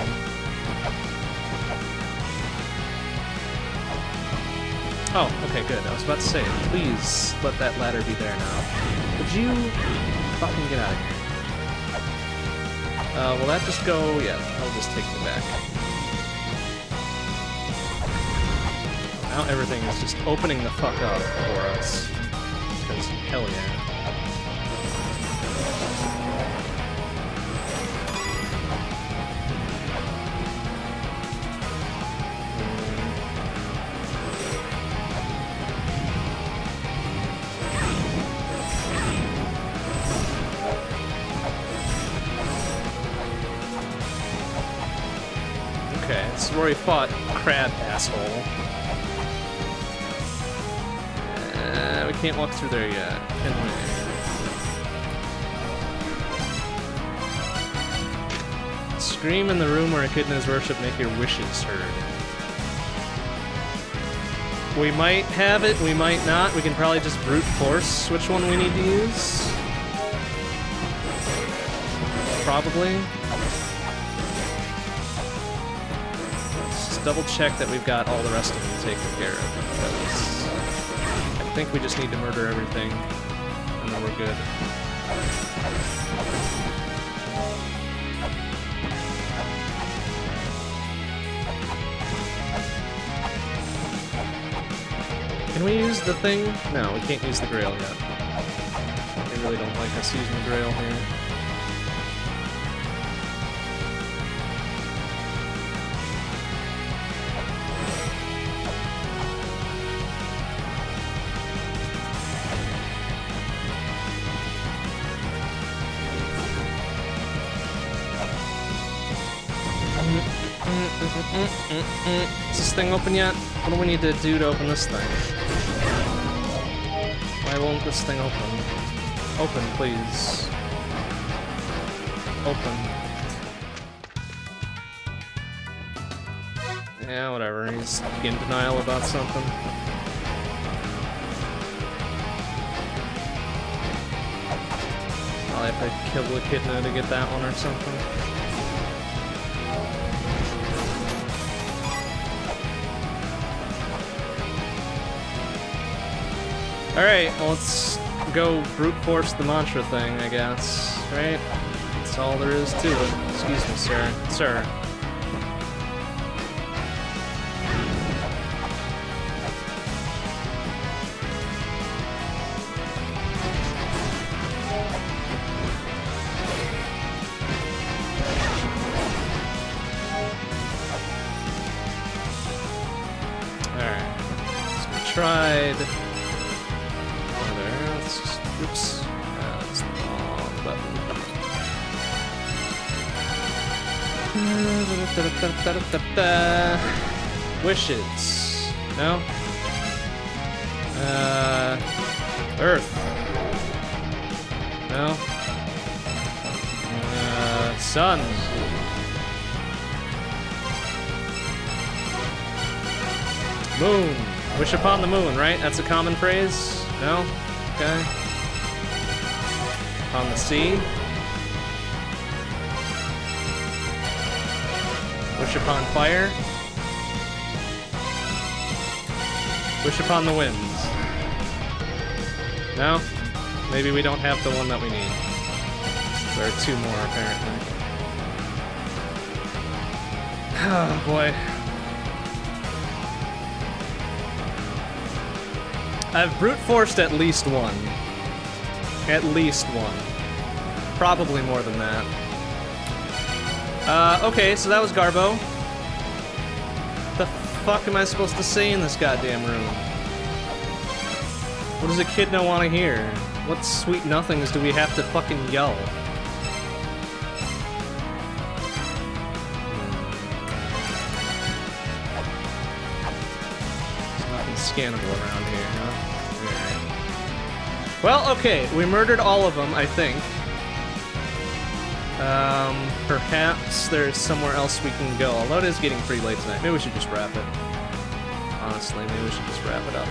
Oh, okay, good. I was about to say, please let that ladder be there now. Would you fucking get out of here? Will that just go? Yeah, I'll just take me back. Now everything is just opening the fuck up for us. Because, hell yeah. Okay, this is where we fought Crab Asshole. We can't walk through there yet, can we? Scream in the room where Echidna's worship, make your wishes heard. We might have it, we might not. We can probably just brute force which one we need to use. Probably. Let's just double check that we've got all the rest of them taken care of, because I think we just need to murder everything, and then we're good. Can we use the thing? No, we can't use the Grail yet. They really don't like us using the Grail here. Is this thing open yet? What do we need to do to open this thing? Why won't this thing open? Open, please. Open. Yeah, whatever. He's in denial about something. Probably have to kill the Echidna to get that one or something. Alright, well, let's go brute force the mantra thing, I guess. Right? That's all there is to it. Excuse me, sir. Sir. Alright. So we tried... Oops. That's the wrong button. Wishes. No? Earth. No? Sun. Moon. Wish upon the moon, right? That's a common phrase? No? Okay. On the sea. Wish upon fire. Wish upon the winds. No? Maybe we don't have the one that we need. There are two more, apparently. Oh, boy. I've brute forced at least one. At least one. Probably more than that. Okay, so that was Garbo. The fuck am I supposed to say in this goddamn room? What does Echidna want to hear? What sweet nothings do we have to fucking yell? There's nothing scannable around here, huh? Well, okay, we murdered all of them, I think. Perhaps there's somewhere else we can go, although it is getting pretty late tonight. Maybe we should just wrap it. Honestly, maybe we should just wrap it up.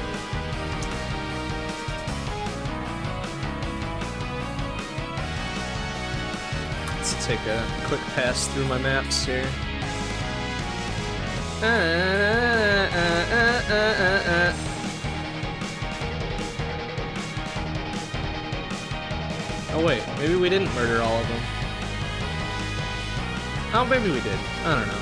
Let's take a quick pass through my maps here. Oh wait, maybe we didn't murder all of them. Oh, maybe we did. I don't know.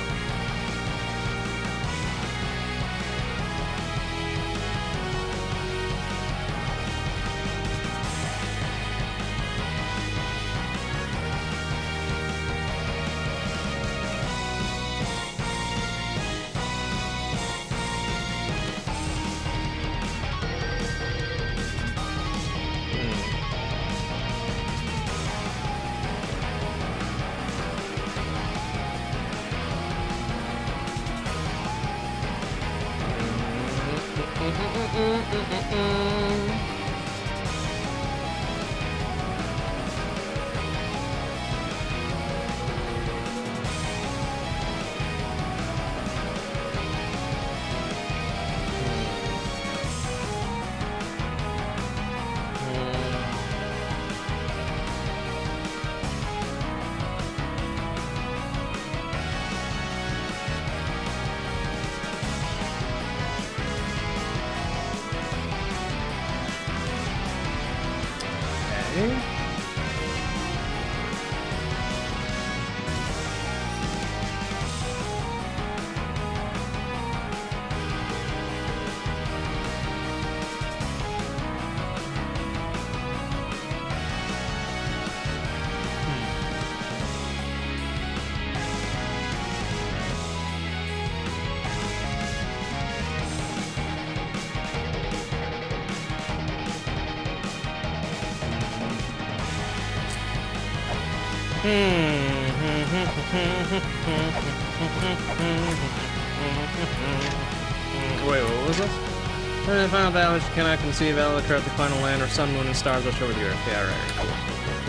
Wait, what was this? During the final battle, you cannot conceive Alucard at the final land, or sun, moon, and stars rush over the earth. Yeah, right.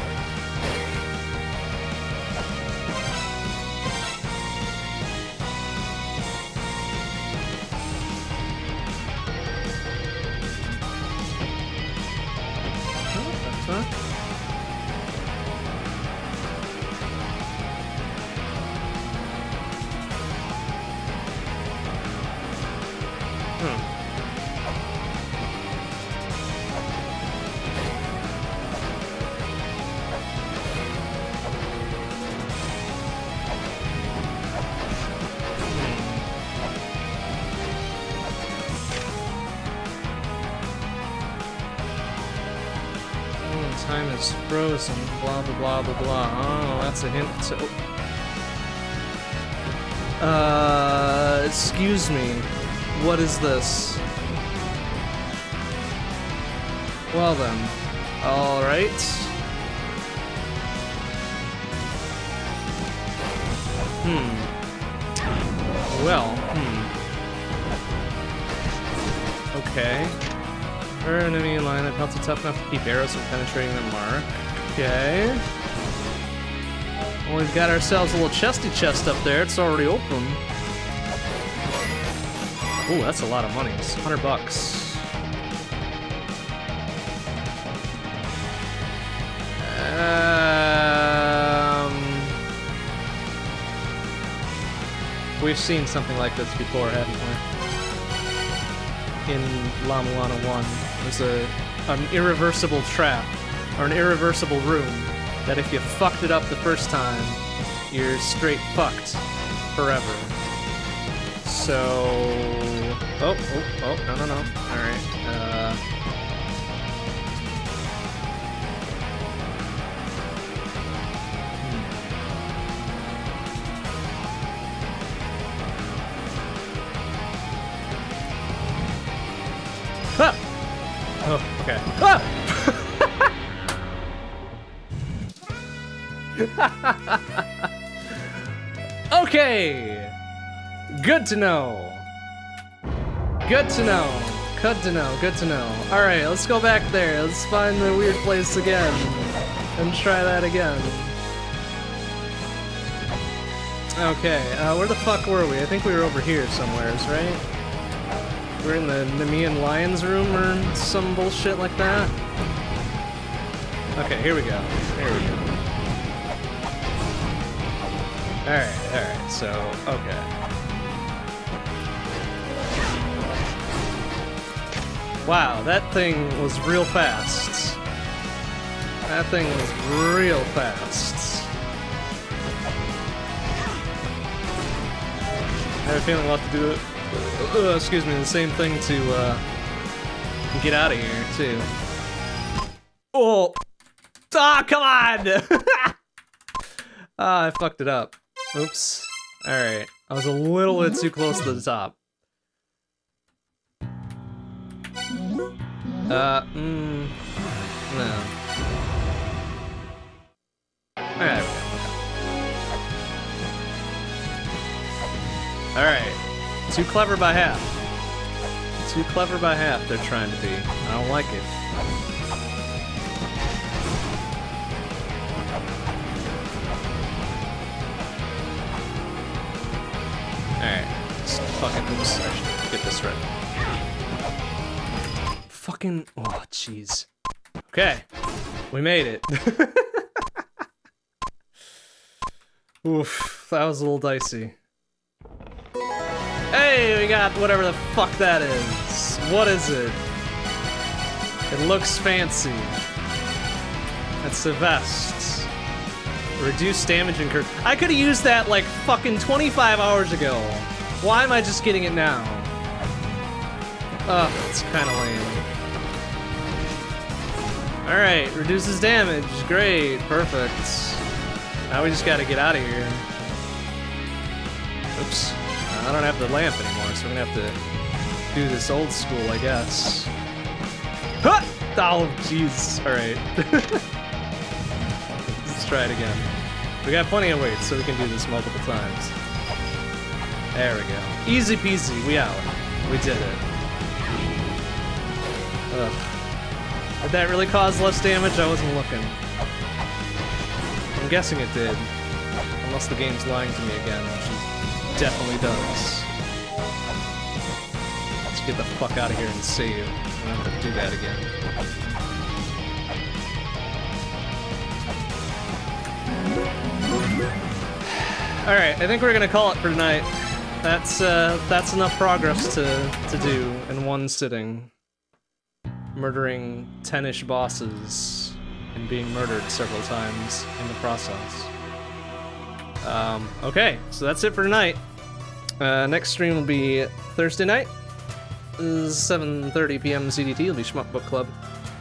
Time is frozen, blah blah blah blah blah. Oh, that's a hint to... excuse me. What is this? Well then. Alright. Well, Okay. Or an enemy line that felt tough enough to keep arrows from penetrating the mark. Okay. Well, we've got ourselves a little chesty chest up there. It's already open. Ooh, that's a lot of money. It's $100. We've seen something like this before, haven't we? In La Mulana 1. There's an irreversible trap, or an irreversible room, that if you fucked it up the first time, you're straight fucked forever. So... Oh, no. Alright, Ah! Oh, okay. Ah! Okay! Good to know. Good to know. Good to know. Good to know. Alright, let's go back there. Let's find the weird place again. And try that again. Okay, where the fuck were we? I think we were over here somewheres, right? We're in the Nemean Lions room or some bullshit like that. Okay, here we go. Here we go. Alright, so, okay. Wow, that thing was real fast. That thing was real fast. I have a feeling we'll have to do it. Excuse me, the same thing to get out of here too. Oh, come on! I fucked it up. Oops. All right, I was a little bit too close to the top. No. Alright. Alright. Too clever by half. Too clever by half, they're trying to be. I don't like it. Alright. Just fucking oops, I should get this right. Fucking oh jeez. Okay. We made it. Oof, that was a little dicey. Hey, we got whatever the fuck that is. What is it? It looks fancy. That's the vest. Reduce damage incurred. I could have used that like fucking 25 hours ago. Why am I just getting it now? Ugh, it's kind of lame. Alright, reduces damage. Great, perfect. Now we just gotta get out of here. Oops. I don't have the lamp anymore, so we're gonna have to do this old school, I guess. Huh! Oh, jeez. Alright. Let's try it again. We got plenty of weight, so we can do this multiple times. There we go. Easy peasy, we out. We did it. Ugh. Did that really cause less damage? I wasn't looking. I'm guessing it did. Unless the game's lying to me again, which it definitely does. Let's get the fuck out of here and save. I don't have to do that again. Alright, I think we're gonna call it for tonight. That's enough progress to do in one sitting. Murdering 10-ish bosses and being murdered several times in the process. Okay, so that's it for tonight. Next stream will be Thursday night, 7:30 p.m. CDT. It'll be Shmup Book Club.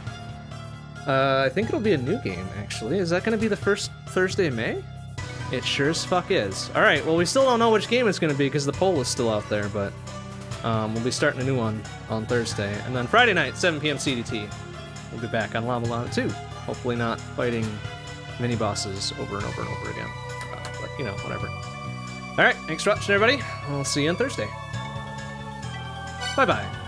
I think it'll be a new game, actually. Is that going to be the first Thursday of May? It sure as fuck is. Alright, well we still don't know which game it's going to be because the poll is still out there, but we'll be starting a new one on Thursday. And then Friday night, 7 p.m. CDT, we'll be back on Llama Llama 2. Hopefully not fighting mini-bosses over and over and over again. But, you know, whatever. Alright, thanks for watching, everybody. I'll see you on Thursday. Bye-bye.